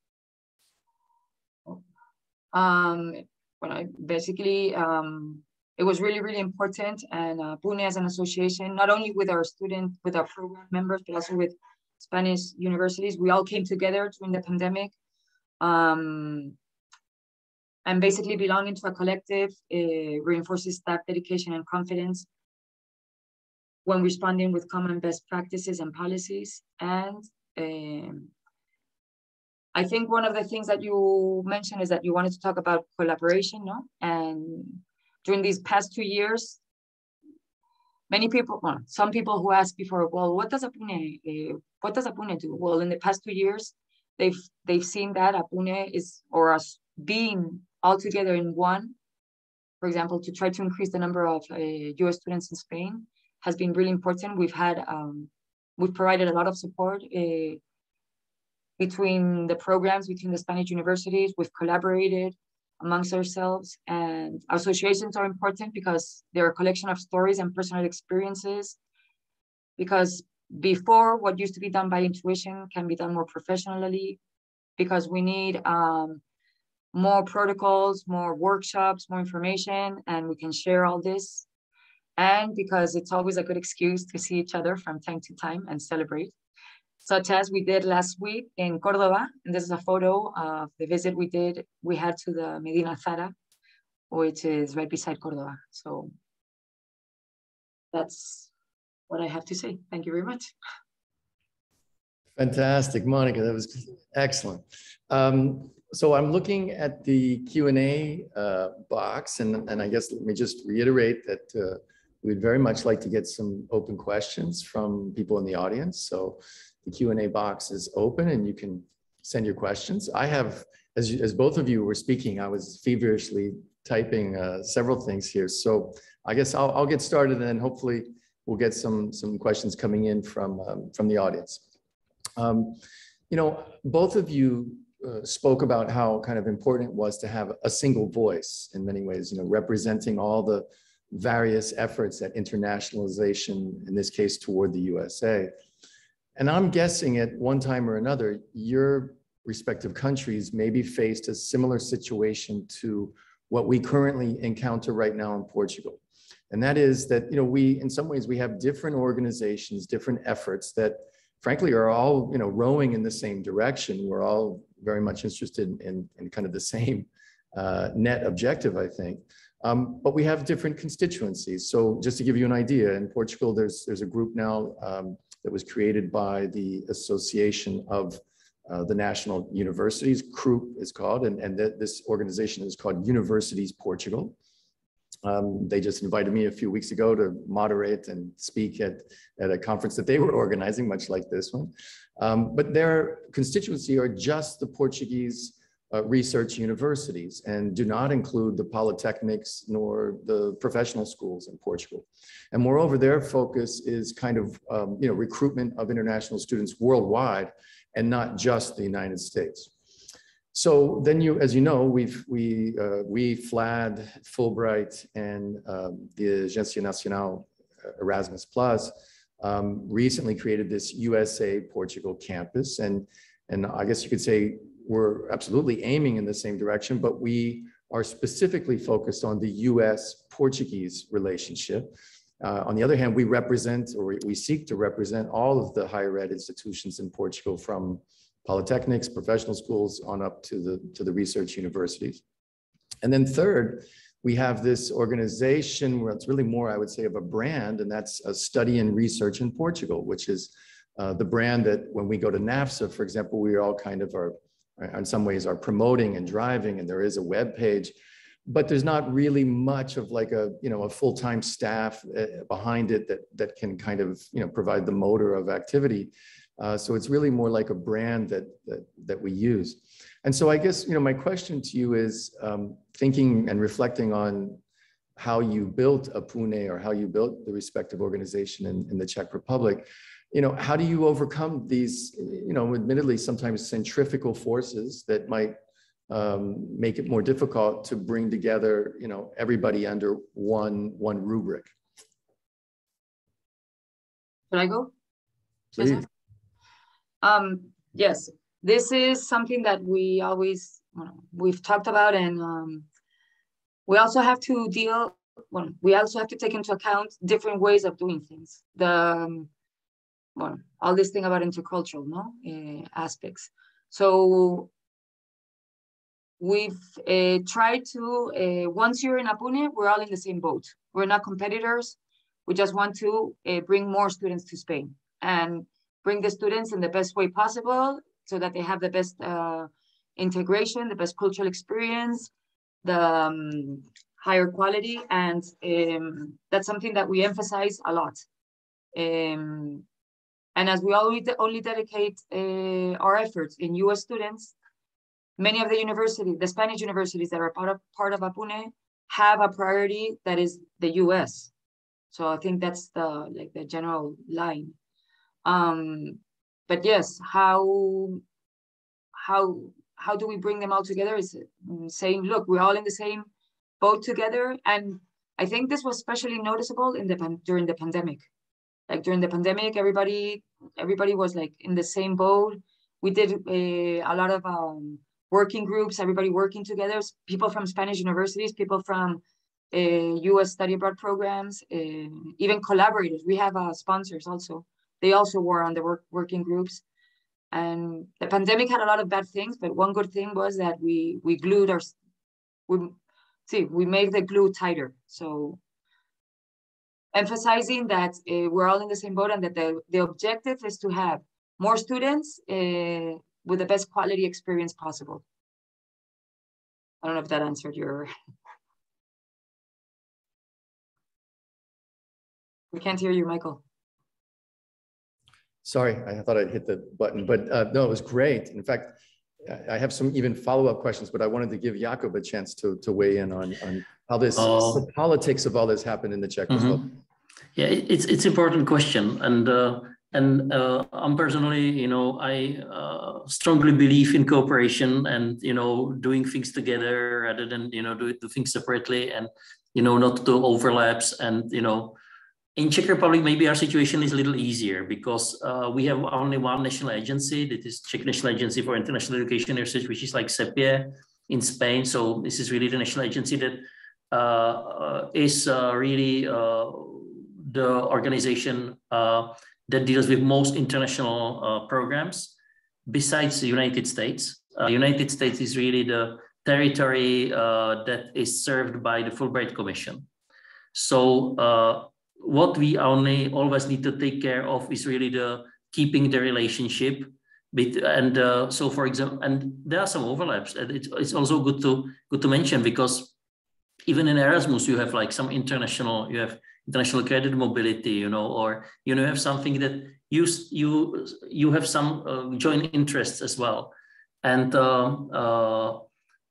Um, when I basically, um, it was really, really important, and uh, P U N E as an association, not only with our student, with our program members, but also with Spanish universities, we all came together during the pandemic, um, and basically belonging to a collective uh, reinforces staff dedication and confidence when responding with common best practices and policies. And um, I think one of the things that you mentioned is that you wanted to talk about collaboration, no? And during these past two years, many people, well, some people who asked before, well, what does a P U N E, uh, what does a P U N E do? Well, in the past two years, they've they've seen that a P U N E is, or us being all together in one, for example, to try to increase the number of uh, U S students in Spain has been really important. We've had, um, we've provided a lot of support uh, between the programs, between the Spanish universities. We've collaborated. amongst ourselves. And associations are important because they're a collection of stories and personal experiences. Because before, what used to be done by intuition can be done more professionally, because we need um, more protocols, more workshops, more information, and we can share all this. And because it's always a good excuse to see each other from time to time and celebrate, such as we did last week in Cordoba. And this is a photo of the visit we did, we had to the Medina Zara, which is right beside Cordoba. So that's what I have to say. Thank you very much. Fantastic, Monica, that was excellent. Um, so I'm looking at the Q and A uh, box, and, and I guess let me just reiterate that uh, we'd very much like to get some open questions from people in the audience. So the Q and A box is open and you can send your questions. I have, as, you, as both of you were speaking, I was feverishly typing uh, several things here. So I guess I'll, I'll get started and then hopefully we'll get some, some questions coming in from, um, from the audience. Um, you know, both of you uh, spoke about how kind of important it was to have a single voice in many ways, you know, representing all the various efforts at internationalization, in this case, toward the U S A. And I'm guessing at one time or another, your respective countries maybe faced a similar situation to what we currently encounter right now in Portugal. And that is that, you know, we, in some ways, we have different organizations, different efforts that frankly are all, you know, rowing in the same direction. We're all very much interested in, in kind of the same uh, net objective, I think. Um, but we have different constituencies. So just to give you an idea, in Portugal, there's, there's a group now um, that was created by the Association of uh, the National Universities, C R U P is called, and, and th this organization is called Universities Portugal. Um, they just invited me a few weeks ago to moderate and speak at, at a conference that they were organizing, much like this one. Um, but their constituency are just the Portuguese uh, research universities and do not include the polytechnics nor the professional schools in Portugal. And moreover, their focus is kind of um, you know, recruitment of international students worldwide and not just the United States. So then you, as you know, we've, we, uh, we, FLAD, Fulbright, and um, the Agência Nacional Erasmus Plus um, recently created this U S A-Portugal Campus. And, and I guess you could say we're absolutely aiming in the same direction, but we are specifically focused on the U S-Portuguese relationship. Uh, on the other hand, we represent, or we seek to represent all of the higher ed institutions in Portugal, from polytechnics, professional schools, on up to the, to the research universities. And then third, we have this organization where it's really more, I would say, of a brand, and that's a Study and Research in Portugal, which is uh, the brand that when we go to NAFSA, for example, we all kind of are, in some ways, are promoting and driving, and there is a web page, but there's not really much of like a, you know, a full-time staff behind it that, that can kind of, you know, provide the motor of activity. Uh, so it's really more like a brand that, that, that we use. And so I guess, you know, my question to you is um, thinking and reflecting on how you built Apune, or how you built the respective organization in, in the Czech Republic. You know, how do you overcome these, you know, admittedly sometimes centrifugal forces that might um, make it more difficult to bring together, you know, everybody under one, one rubric? Should I go? Please. Um, yes, this is something that we always, we've talked about, and um, we also have to deal, well, we also have to take into account different ways of doing things. The, um, well, all this thing about intercultural, no, uh, aspects. So we've uh, tried to, uh, once you're in Apune, we're all in the same boat. We're not competitors. We just want to uh, bring more students to Spain and bring the students in the best way possible so that they have the best uh, integration, the best cultural experience, the um, higher quality. And um, that's something that we emphasize a lot. Um, and as we only, de only dedicate uh, our efforts in U S students, many of the universities, the Spanish universities that are part of, part of Apune, have a priority that is the U S. So I think that's the, like the general line. Um, but yes, how, how, how do we bring them all together is saying, look, we're all in the same boat together. And I think this was especially noticeable in the during the pandemic. Like during the pandemic, everybody everybody was like in the same boat. We did a, a lot of um, working groups, everybody working together, people from Spanish universities, people from uh, U S study abroad programs, uh, even collaborators. We have uh, sponsors also. They also were on the work, working groups. And the pandemic had a lot of bad things, but one good thing was that we we glued our, we, see, we made the glue tighter. So emphasizing that uh, we're all in the same boat and that the, the objective is to have more students uh, with the best quality experience possible. I don't know if that answered your... We can't hear you, Michael. Sorry, I thought I'd hit the button, but uh, no, it was great. In fact, I have some even follow-up questions, but I wanted to give Jakub a chance to, to weigh in on, on how this, oh. the politics of all this happened in the Czech mm-hmm. Republic. Yeah, it's it's important question, and uh, and uh, I'm personally, you know, I uh, strongly believe in cooperation and you know doing things together rather than you know do, do things separately, and you know not to overlaps. And you know, in Czech Republic maybe our situation is a little easier because uh, we have only one national agency, that is Czech National Agency for International Education and Research, which is like C E P I in Spain. So this is really the national agency that uh, uh, is uh, really. Uh, the organization uh, that deals with most international uh, programs besides the United States. Uh, the United States is really the territory uh, that is served by the Fulbright Commission. So uh, what we only always need to take care of is really the keeping the relationship. And uh, so for example, and there are some overlaps. And it's, it's also good to, good to mention because even in Erasmus, you have like some international, you have international credit mobility, you know, or you know, have something that you you you have some uh, joint interests as well, and uh, uh,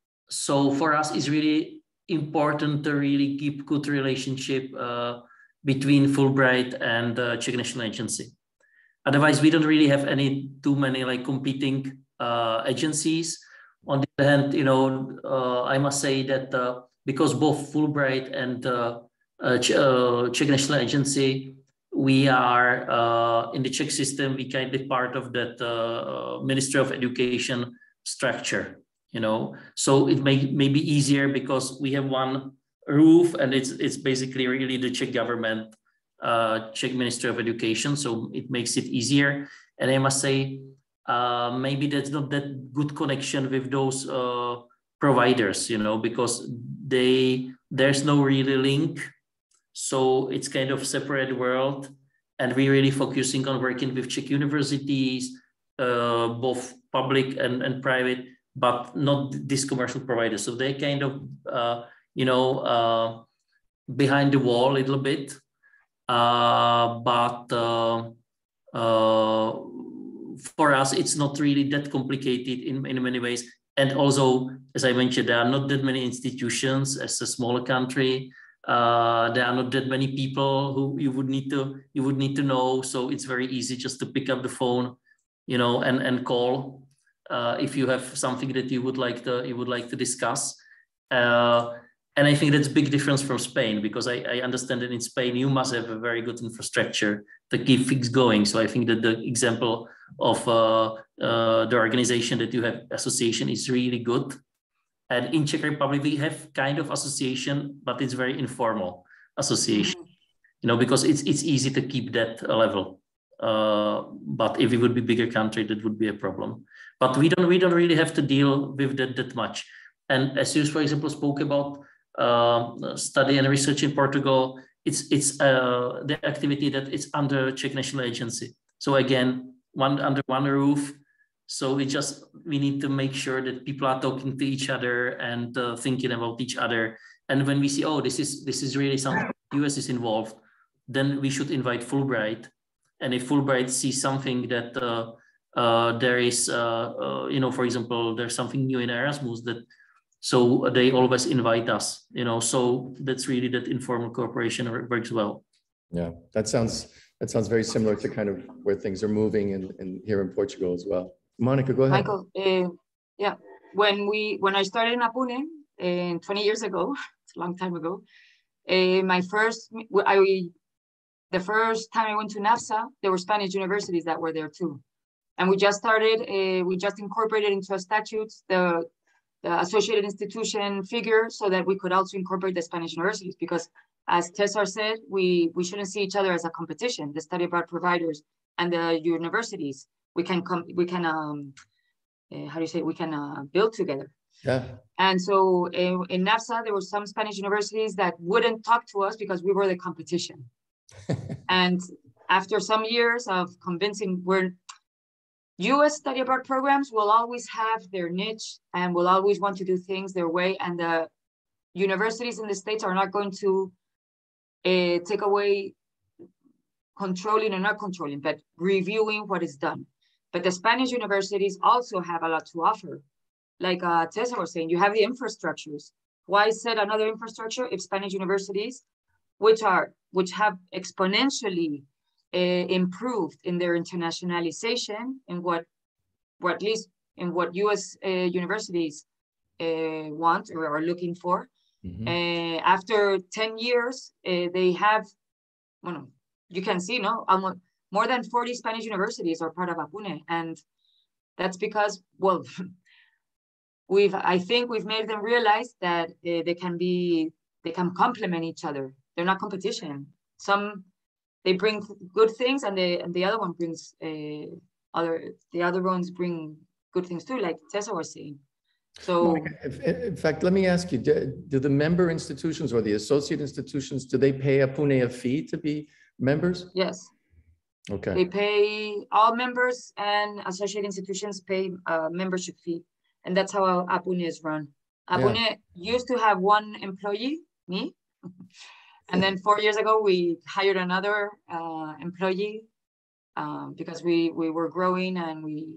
so for us, it's really important to really keep good relationship uh, between Fulbright and the uh, Czech National Agency. Otherwise, we don't really have any too many like competing uh, agencies. On the other hand, you know, uh, I must say that uh, because both Fulbright and uh, Uh, uh, Czech National Agency, we are uh, in the Czech system, we kind of part of that uh, Ministry of Education structure, you know, so it may, may be easier because we have one roof and it's, it's basically really the Czech government, uh, Czech Ministry of Education, so it makes it easier. And I must say, uh, maybe that's not that good connection with those uh, providers, you know, because they, there's no really link. So it's kind of separate world, and we're really focusing on working with Czech universities, uh, both public and, and private, but not these commercial providers. So they kind of, uh, you know, uh, behind the wall a little bit, uh, but uh, uh, for us, it's not really that complicated in, in many ways. And also, as I mentioned, there are not that many institutions as a smaller country. Uh, there are not that many people who you would need to you would need to know, so it's very easy just to pick up the phone, you know, and and call uh, if you have something that you would like to you would like to discuss. Uh, and I think that's a big difference from Spain, because I, I understand that in Spain you must have a very good infrastructure to keep things going. So I think that the example of uh, uh, the organization that you have, association, is really good. And in Czech Republic, we have kind of association, but it's very informal association, you know, because it's it's easy to keep that level. Uh, but if it would be bigger country, that would be a problem. But we don't we don't really have to deal with that that much. And as you, for example, spoke about uh, study and research in Portugal, it's it's uh, the activity that is under Czech National Agency. So again, one under one roof. So we just, we need to make sure that people are talking to each other and uh, thinking about each other. And when we see, oh, this is this is really something U S is involved, then we should invite Fulbright. And if Fulbright sees something that uh, uh, there is, uh, uh, you know, for example, there's something new in Erasmus, that, so they always invite us, you know, so that's really that informal cooperation works well. Yeah, that sounds, that sounds very similar to kind of where things are moving in, in here in Portugal as well. Monica, go ahead. Michael, uh, yeah, when we when I started in Apune uh, twenty years ago, it's a long time ago. Uh, my first, I the first time I went to NAFSA, there were Spanish universities that were there too, and we just started. Uh, we just incorporated into our statutes the the associated institution figure so that we could also incorporate the Spanish universities, because as Cesar said, we we shouldn't see each other as a competition. The study abroad providers and the universities, we can come, we can um, uh, how do you say, we can uh, build together. Yeah. And so in, in NAFSA, there were some Spanish universities that wouldn't talk to us because we were the competition. And after some years of convincing, we're U S study abroad programs will always have their niche and will always want to do things their way. And the universities in the States are not going to uh, take away controlling or not controlling, but reviewing what is done. But the Spanish universities also have a lot to offer. Like uh, Tessa was saying, you have the infrastructures. Why set another infrastructure if Spanish universities, which are which have exponentially uh, improved in their internationalization, in what, or at least in what U S uh, universities uh, want or are looking for. Mm-hmm. uh, after ten years, uh, they have, well, you can see, no, almost more than forty Spanish universities are part of Apune. And that's because, well, we've, I think we've made them realize that uh, they can be, they can complement each other. They're not competition. Some, they bring good things, and the, and the other one brings uh, other, the other ones bring good things too, like Tessa was saying. So, Monica, in fact, let me ask you, do, do the member institutions or the associate institutions, do they pay Apune a fee to be members? Yes. Okay. They pay, all members and associate institutions pay a membership fee. And that's how Apune is run. Apune yeah. used to have one employee, me. And then four years ago, we hired another uh, employee um, because we, we were growing and we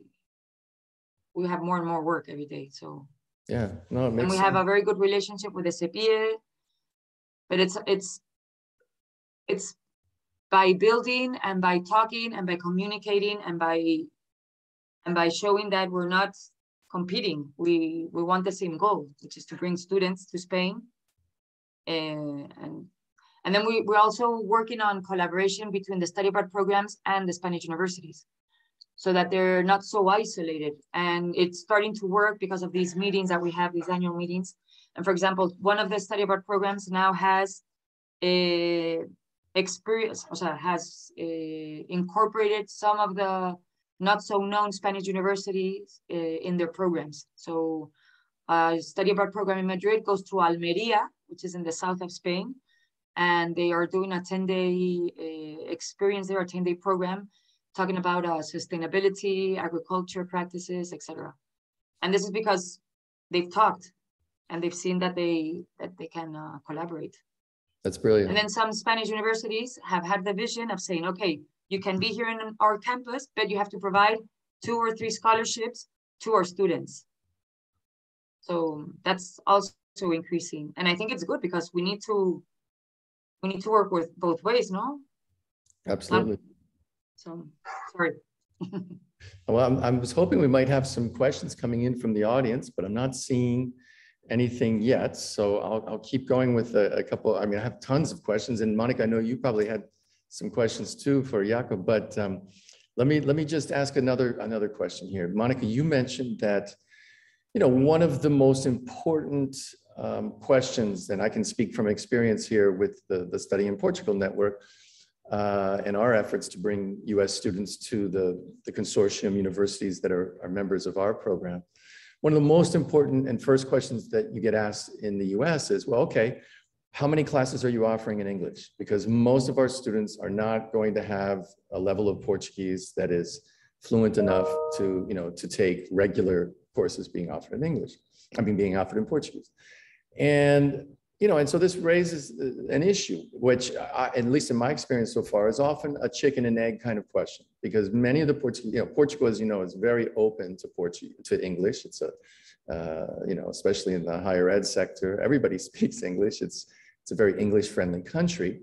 we have more and more work every day. So yeah, no, it makes and we sense. have a very good relationship with the C P A, but it's it's it's by building and by talking and by communicating and by and by showing that we're not competing. We we want the same goal, which is to bring students to Spain, and and, and then we we're also working on collaboration between the study abroad programs and the Spanish universities, so that they're not so isolated. And it's starting to work because of these meetings that we have, these annual meetings. And for example, one of the study abroad programs now has a experience, or has a, incorporated some of the not so known Spanish universities uh, in their programs. So a study abroad program in Madrid goes to Almeria, which is in the south of Spain. And they are doing a ten day uh, experience there, a ten day program, talking about uh, sustainability, agriculture practices, et cetera. And this is because they've talked and they've seen that they that they can uh, collaborate. That's brilliant. And then some Spanish universities have had the vision of saying, okay, you can be here in our campus, but you have to provide two or three scholarships to our students. So that's also increasing. And I think it's good because we need to we need to work with both ways, no? Absolutely. Um, So, sorry. Well, I'm, I was hoping we might have some questions coming in from the audience, but I'm not seeing anything yet. So I'll, I'll keep going with a, a couple. I mean, I have tons of questions. And Monica, I know you probably had some questions too for Jakob, but um, let me let me just ask another, another question here. Monica, you mentioned that, you know, one of the most important um, questions, and I can speak from experience here with the, the Study in Portugal network, Uh, and our efforts to bring U S students to the, the consortium universities that are, are members of our program. One of the most important and first questions that you get asked in the U S is, well, okay, how many classes are you offering in English? Because most of our students are not going to have a level of Portuguese that is fluent enough to, you know, to take regular courses being offered in English, I mean, being offered in Portuguese. And You know, and so this raises an issue, which, I, at least in my experience so far, is often a chicken and egg kind of question, because many of the Portuguese, you know, Portugal, as you know, is very open to Portuguese, to English. It's a, uh, you know, especially in the higher ed sector, everybody speaks English. It's it's a very English-friendly country,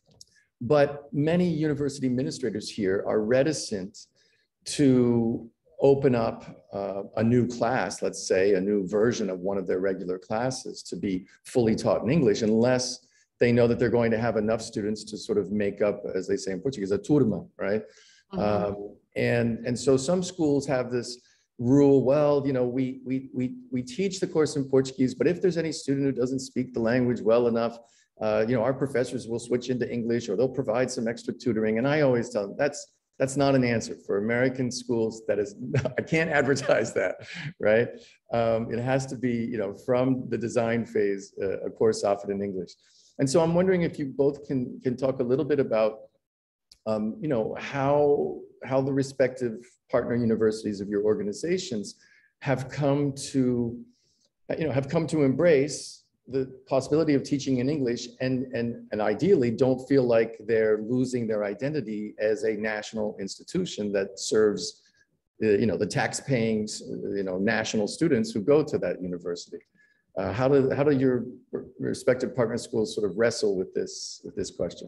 but many university administrators here are reticent to open up uh, a new class, let's say a new version of one of their regular classes to be fully taught in English, unless they know that they're going to have enough students to sort of make up, as they say in Portuguese, a turma, right? Mm-hmm. um, and, and so some schools have this rule, well, you know, we, we, we, we teach the course in Portuguese, but if there's any student who doesn't speak the language well enough, uh, you know, our professors will switch into English or they'll provide some extra tutoring. And I always tell them that's, that's not an answer for American schools. That is, I can't advertise that, right? Um, it has to be, you know, from the design phase, uh, a course offered in English. And so I'm wondering if you both can, can talk a little bit about, um, you know, how, how the respective partner universities of your organizations have come to, you know, have come to embrace the possibility of teaching in English and, and, and ideally don't feel like they're losing their identity as a national institution that serves, the, you know, the tax-paying, you know, national students who go to that university. Uh, how do, how do your respective partner schools sort of wrestle with this, with this question?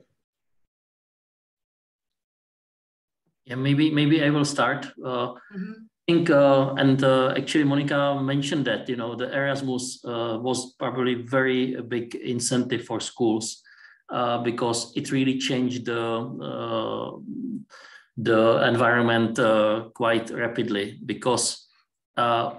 Yeah, maybe, maybe I will start. Uh, mm-hmm. I think, uh, and uh, actually Monica mentioned that, you know, the Erasmus uh, was probably very a big incentive for schools uh, because it really changed the, uh, the environment uh, quite rapidly, because uh,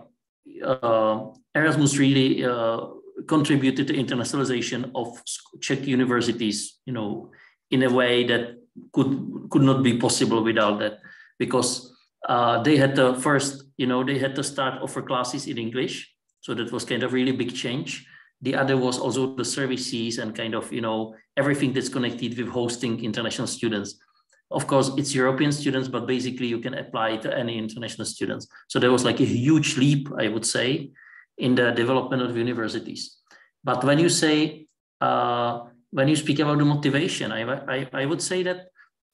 uh, Erasmus really uh, contributed to internationalization of Czech universities, you know, in a way that could, could not be possible without that, because Uh, they had to first, you know, they had to start offer classes in English. So that was kind of really big change. The other was also the services and kind of, you know, everything that's connected with hosting international students. Of course, it's European students, but basically you can apply to any international students. So there was like a huge leap, I would say, in the development of universities. But when you say, uh, when you speak about the motivation, I, I, I would say that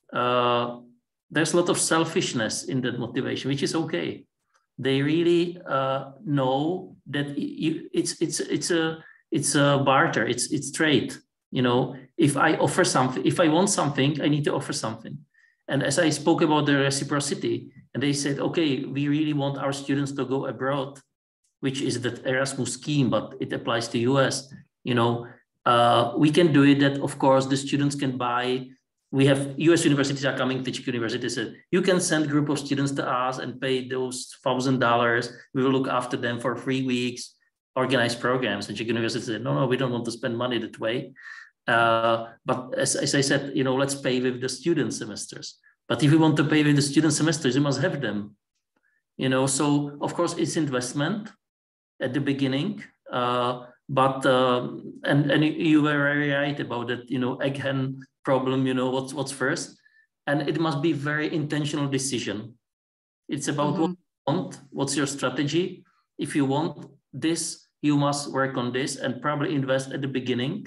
uh, there's a lot of selfishness in that motivation, which is okay. They really uh, know that you, it's it's it's a it's a barter. It's it's trade. You know, if I offer something, if I want something, I need to offer something. And as I spoke about the reciprocity, and they said, okay, we really want our students to go abroad, which is that Erasmus scheme, but it applies to U S. You know, uh, we can do it. That of course the students can buy. We have U S universities are coming to Czech universities. Said, you can send a group of students to us and pay those thousand dollars. We will look after them for three weeks, organize programs. And Czech universities said, no, no, we don't want to spend money that way. Uh, but as, as I said, you know, let's pay with the student semesters. But if you want to pay with the student semesters, you must have them. You know, so of course it's investment at the beginning. Uh, but uh, and and you were very right about that. You know, egg hen problem, you know, what's what's first, and it must be very intentional decision. It's about mm-hmm. what you want, what's your strategy. If you want this, you must work on this and probably invest at the beginning,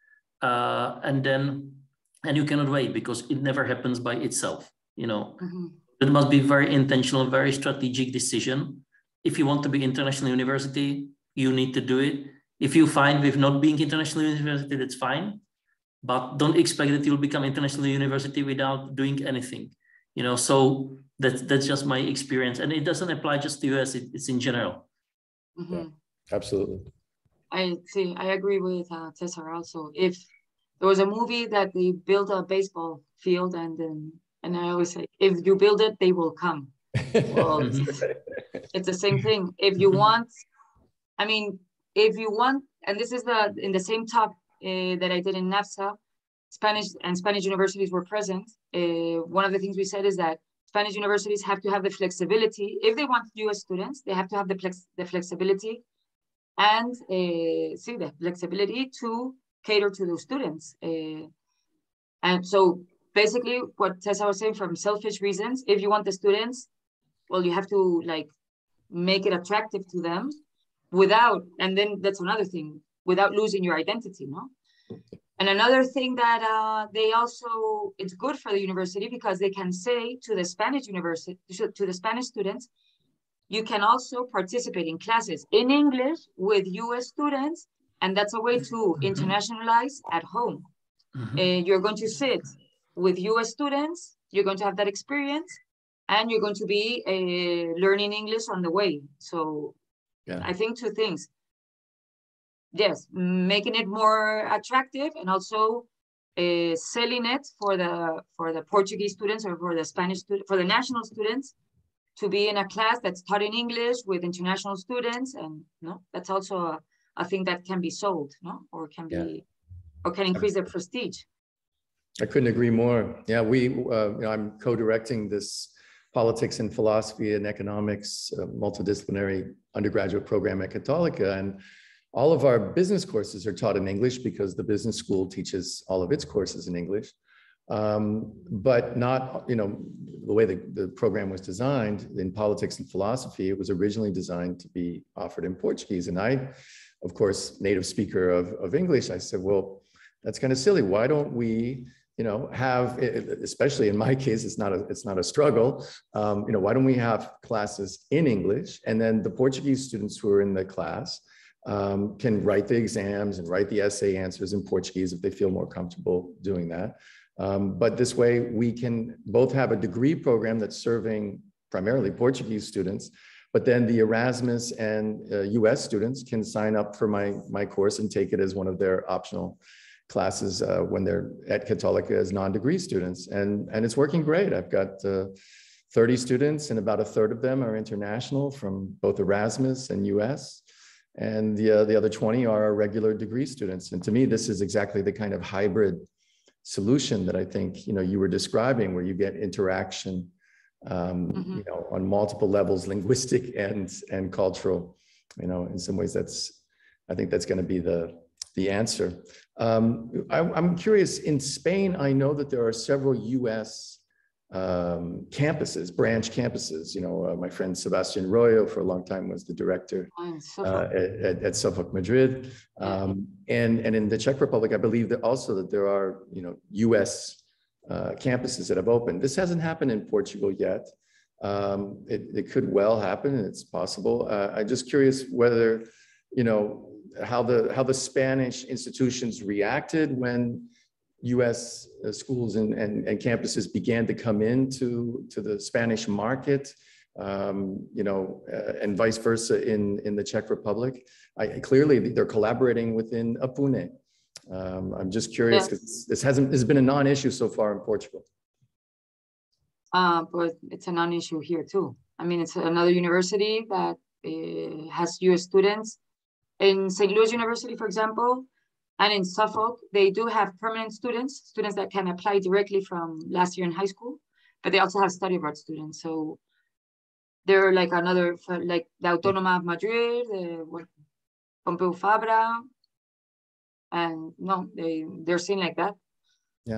uh, and then and you cannot wait because it never happens by itself. You know, mm-hmm. It must be very intentional, very strategic decision. If you want to be international university, you need to do it. If you find with not being international university, that's fine. But don't expect that you'll become international university without doing anything, you know. So that's that's just my experience, and it doesn't apply just to U S. It, it's in general. Mm-hmm. Yeah, absolutely. I see. I agree with uh, Cesar also. If there was a movie that they built a baseball field, and then and I always say, if you build it, they will come. Well, it's, it's the same thing. If you want, I mean, if you want, and this is the in the same talk uh, that I did in NAFSA, Spanish and Spanish universities were present. Uh, one of the things we said is that Spanish universities have to have the flexibility. If they want U S students, they have to have the, flex, the flexibility and uh, see the flexibility to cater to those students. Uh, and so basically what Tessa was saying, from selfish reasons, if you want the students, well, you have to like make it attractive to them without, and then that's another thing, without losing your identity, no? And another thing that uh, they also, it's good for the university because they can say to the Spanish university, to the Spanish students, you can also participate in classes in English with U S students, and that's a way to internationalize at home. Mm-hmm. Uh, you're going to sit with U S students, you're going to have that experience, and you're going to be uh, learning English on the way. So yeah. I think two things. Yes, making it more attractive, and also uh, selling it for the for the Portuguese students or for the Spanish students, for the national students, to be in a class that's taught in English with international students, and no, that's also a, a thing that can be sold, no, or can be, yeah. or can increase their prestige. I couldn't agree more. Yeah, we, uh, you know, I'm co-directing this politics and philosophy and economics uh, multidisciplinary undergraduate program at Católica, and all of our business courses are taught in English because the business school teaches all of its courses in English. Um, but not, you know, the way the, the program was designed in politics and philosophy, it was originally designed to be offered in Portuguese. And I, of course, native speaker of, of English, I said, well, that's kind of silly. Why don't we, you know, have, especially in my case, it's not a, it's not a struggle. Um, you know, why don't we have classes in English, and then the Portuguese students who are in the class um, can write the exams and write the essay answers in Portuguese if they feel more comfortable doing that. Um, but this way we can both have a degree program that's serving primarily Portuguese students, but then the Erasmus and uh, U S students can sign up for my, my course and take it as one of their optional classes uh, when they're at Católica as non-degree students. And, and it's working great. I've got uh, thirty students, and about a third of them are international from both Erasmus and U S. And the, uh, the other twenty are our regular degree students. And to me, this is exactly the kind of hybrid solution that I think, you know, you were describing, where you get interaction, um, mm-hmm. you know, on multiple levels, linguistic and, and cultural. You know, in some ways that's, I think that's going to be the, the answer. Um, I, I'm curious, in Spain, I know that there are several U S um, campuses, branch campuses. You know, uh, my friend Sebastian Royo for a long time was the director uh, at, at Suffolk Madrid. Um, and, and in the Czech Republic, I believe that also that there are, you know, U S uh, campuses that have opened. This hasn't happened in Portugal yet. Um, it, it could well happen, and it's possible. Uh, I'm just curious whether, you know, how the how the Spanish institutions reacted when U S uh, schools and, and, and campuses began to come into to the Spanish market, um, you know, uh, and vice versa in, in the Czech Republic. I, clearly, they're collaborating within Apune. Um, I'm just curious, because yes. this hasn't this has been a non-issue so far in Portugal. Uh, but it's a non-issue here too. I mean, it's another university that uh, has U S students. In Saint Louis University, for example, and in Suffolk, they do have permanent students, students that can apply directly from last year in high school, but they also have study abroad students. So they're like another, like the Autónoma of Madrid, the Pompeu Fabra, and no, they, they're seen like that. Yeah.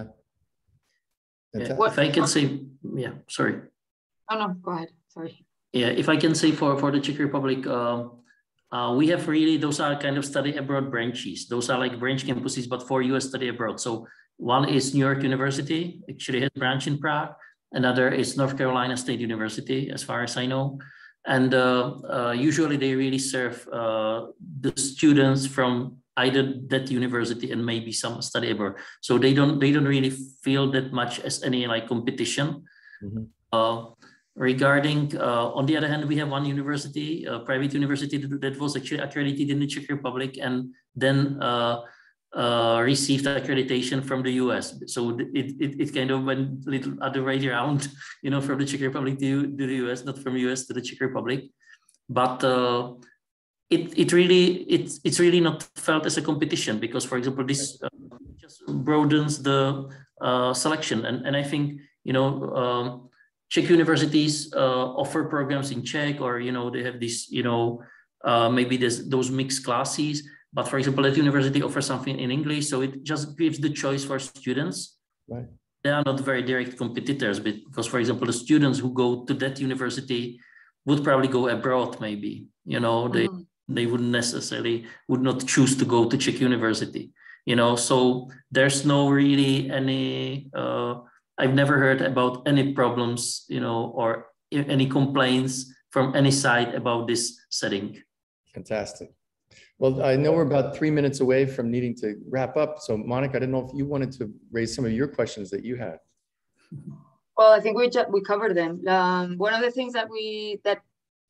yeah if I can say, yeah, sorry. Oh, no, go ahead, sorry. Yeah, if I can say for, for the Czech Republic, um, Uh, we have really, those are kind of study abroad branches. Those are like branch campuses, but for U S study abroad. So one is New York University, actually has a branch in Prague. Another is North Carolina State University, as far as I know. And uh, uh, usually they really serve uh, the students from either that university and maybe some study abroad. So they don't, they don't really feel that much as any like competition. Mm-hmm. uh, Regarding, uh, on the other hand, we have one university, a private university that, that was actually accredited in the Czech Republic and then uh, uh, received accreditation from the U S. So it, it, it kind of went a little other way around, you know, from the Czech Republic to, to the U S, not from U S to the Czech Republic. But uh, it, it really, it's, it's really not felt as a competition because, for example, this uh, just broadens the uh, selection. And, and I think, you know, um, Czech universities uh, offer programs in Czech, or, you know, they have this, you know, uh, maybe there's those mixed classes, but for example, that university offers something in English. So it just gives the choice for students. Right. They are not very direct competitors, because for example, the students who go to that university would probably go abroad, maybe, you know, they, mm-hmm. they wouldn't necessarily, would not choose to go to Czech university, you know, so there's no really any, uh, I've never heard about any problems, you know, or any complaints from any side about this setting. Fantastic. Well, I know we're about three minutes away from needing to wrap up. So Monica, I didn't know if you wanted to raise some of your questions that you had. Well, I think we we covered them. Um, one of the things that we that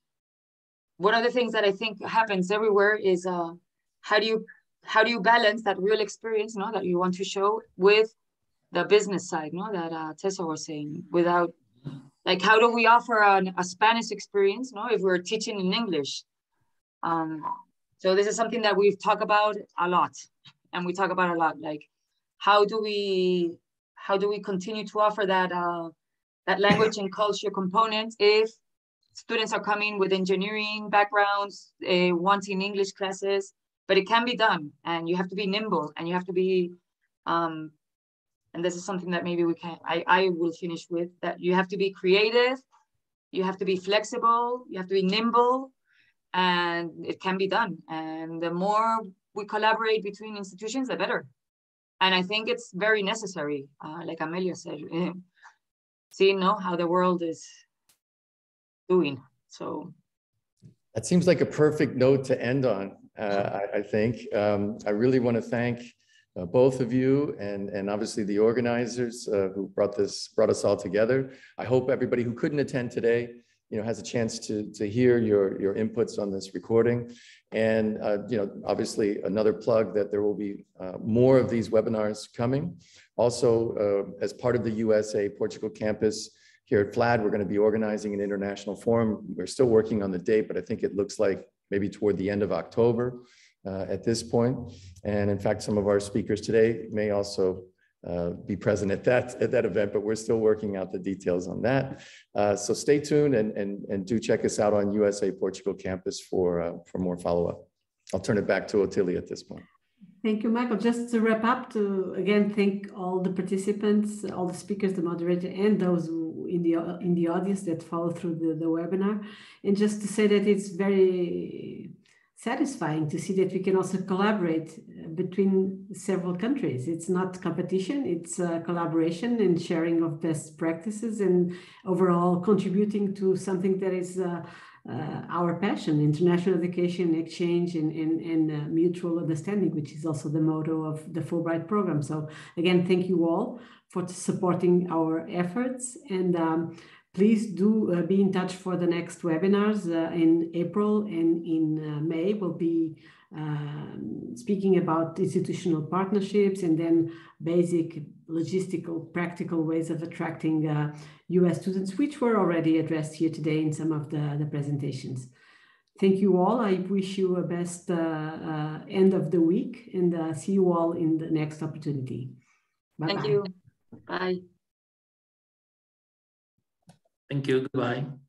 one of the things that I think happens everywhere is uh, how do you how do you balance that real experience, no, that you want to show with the business side, no, that uh, Tessa was saying, without, like, how do we offer an, a Spanish experience, no, if we're teaching in English? Um, so this is something that we've talked about a lot, and we talk about a lot, like, how do we, how do we continue to offer that, uh, that language and culture component if students are coming with engineering backgrounds, uh, wanting English classes, but it can be done, and you have to be nimble, and you have to be, um, and this is something that maybe we can, I, I will finish with, that you have to be creative, you have to be flexible, you have to be nimble, and it can be done. And the more we collaborate between institutions, the better. And I think it's very necessary, uh, like Amelia said, seeing, no, how the world is doing. So that seems like a perfect note to end on. Uh, I, I think um, I really want to thank uh, both of you and and obviously the organizers uh, who brought this brought us all together. I hope everybody who couldn't attend today, you know, has a chance to to hear your your inputs on this recording. And uh, you know, obviously another plug that there will be uh, more of these webinars coming. Also, uh, as part of the U S A-Portugal Campus here at FLAD, we're going to be organizing an international forum. We're still working on the date, but I think it looks like maybe toward the end of October uh, at this point. And in fact, some of our speakers today may also uh, be present at that, at that event, but we're still working out the details on that. Uh, so stay tuned and, and, and do check us out on U S A-Portugal Campus for, uh, for more follow-up. I'll turn it back to Otilia at this point. Thank you, Michael. Just to wrap up, to again thank all the participants, all the speakers, the moderator, and those who in the in the audience that follow through the, the webinar. And just to say that it's very satisfying to see that we can also collaborate between several countries. It's not competition, it's uh, collaboration and sharing of best practices and overall contributing to something that is uh, Uh, our passion, international education, exchange, and, and, and uh, mutual understanding, which is also the motto of the Fulbright program. So again, thank you all for supporting our efforts. And um, please do uh, be in touch for the next webinars uh, in April and in uh, May. We'll be um, speaking about institutional partnerships and then basic logistical, practical ways of attracting uh, U S students, which were already addressed here today in some of the, the presentations. Thank you all. I wish you a best uh, uh, end of the week, and uh, see you all in the next opportunity. Bye-bye. Thank you. Bye. Thank you. Goodbye.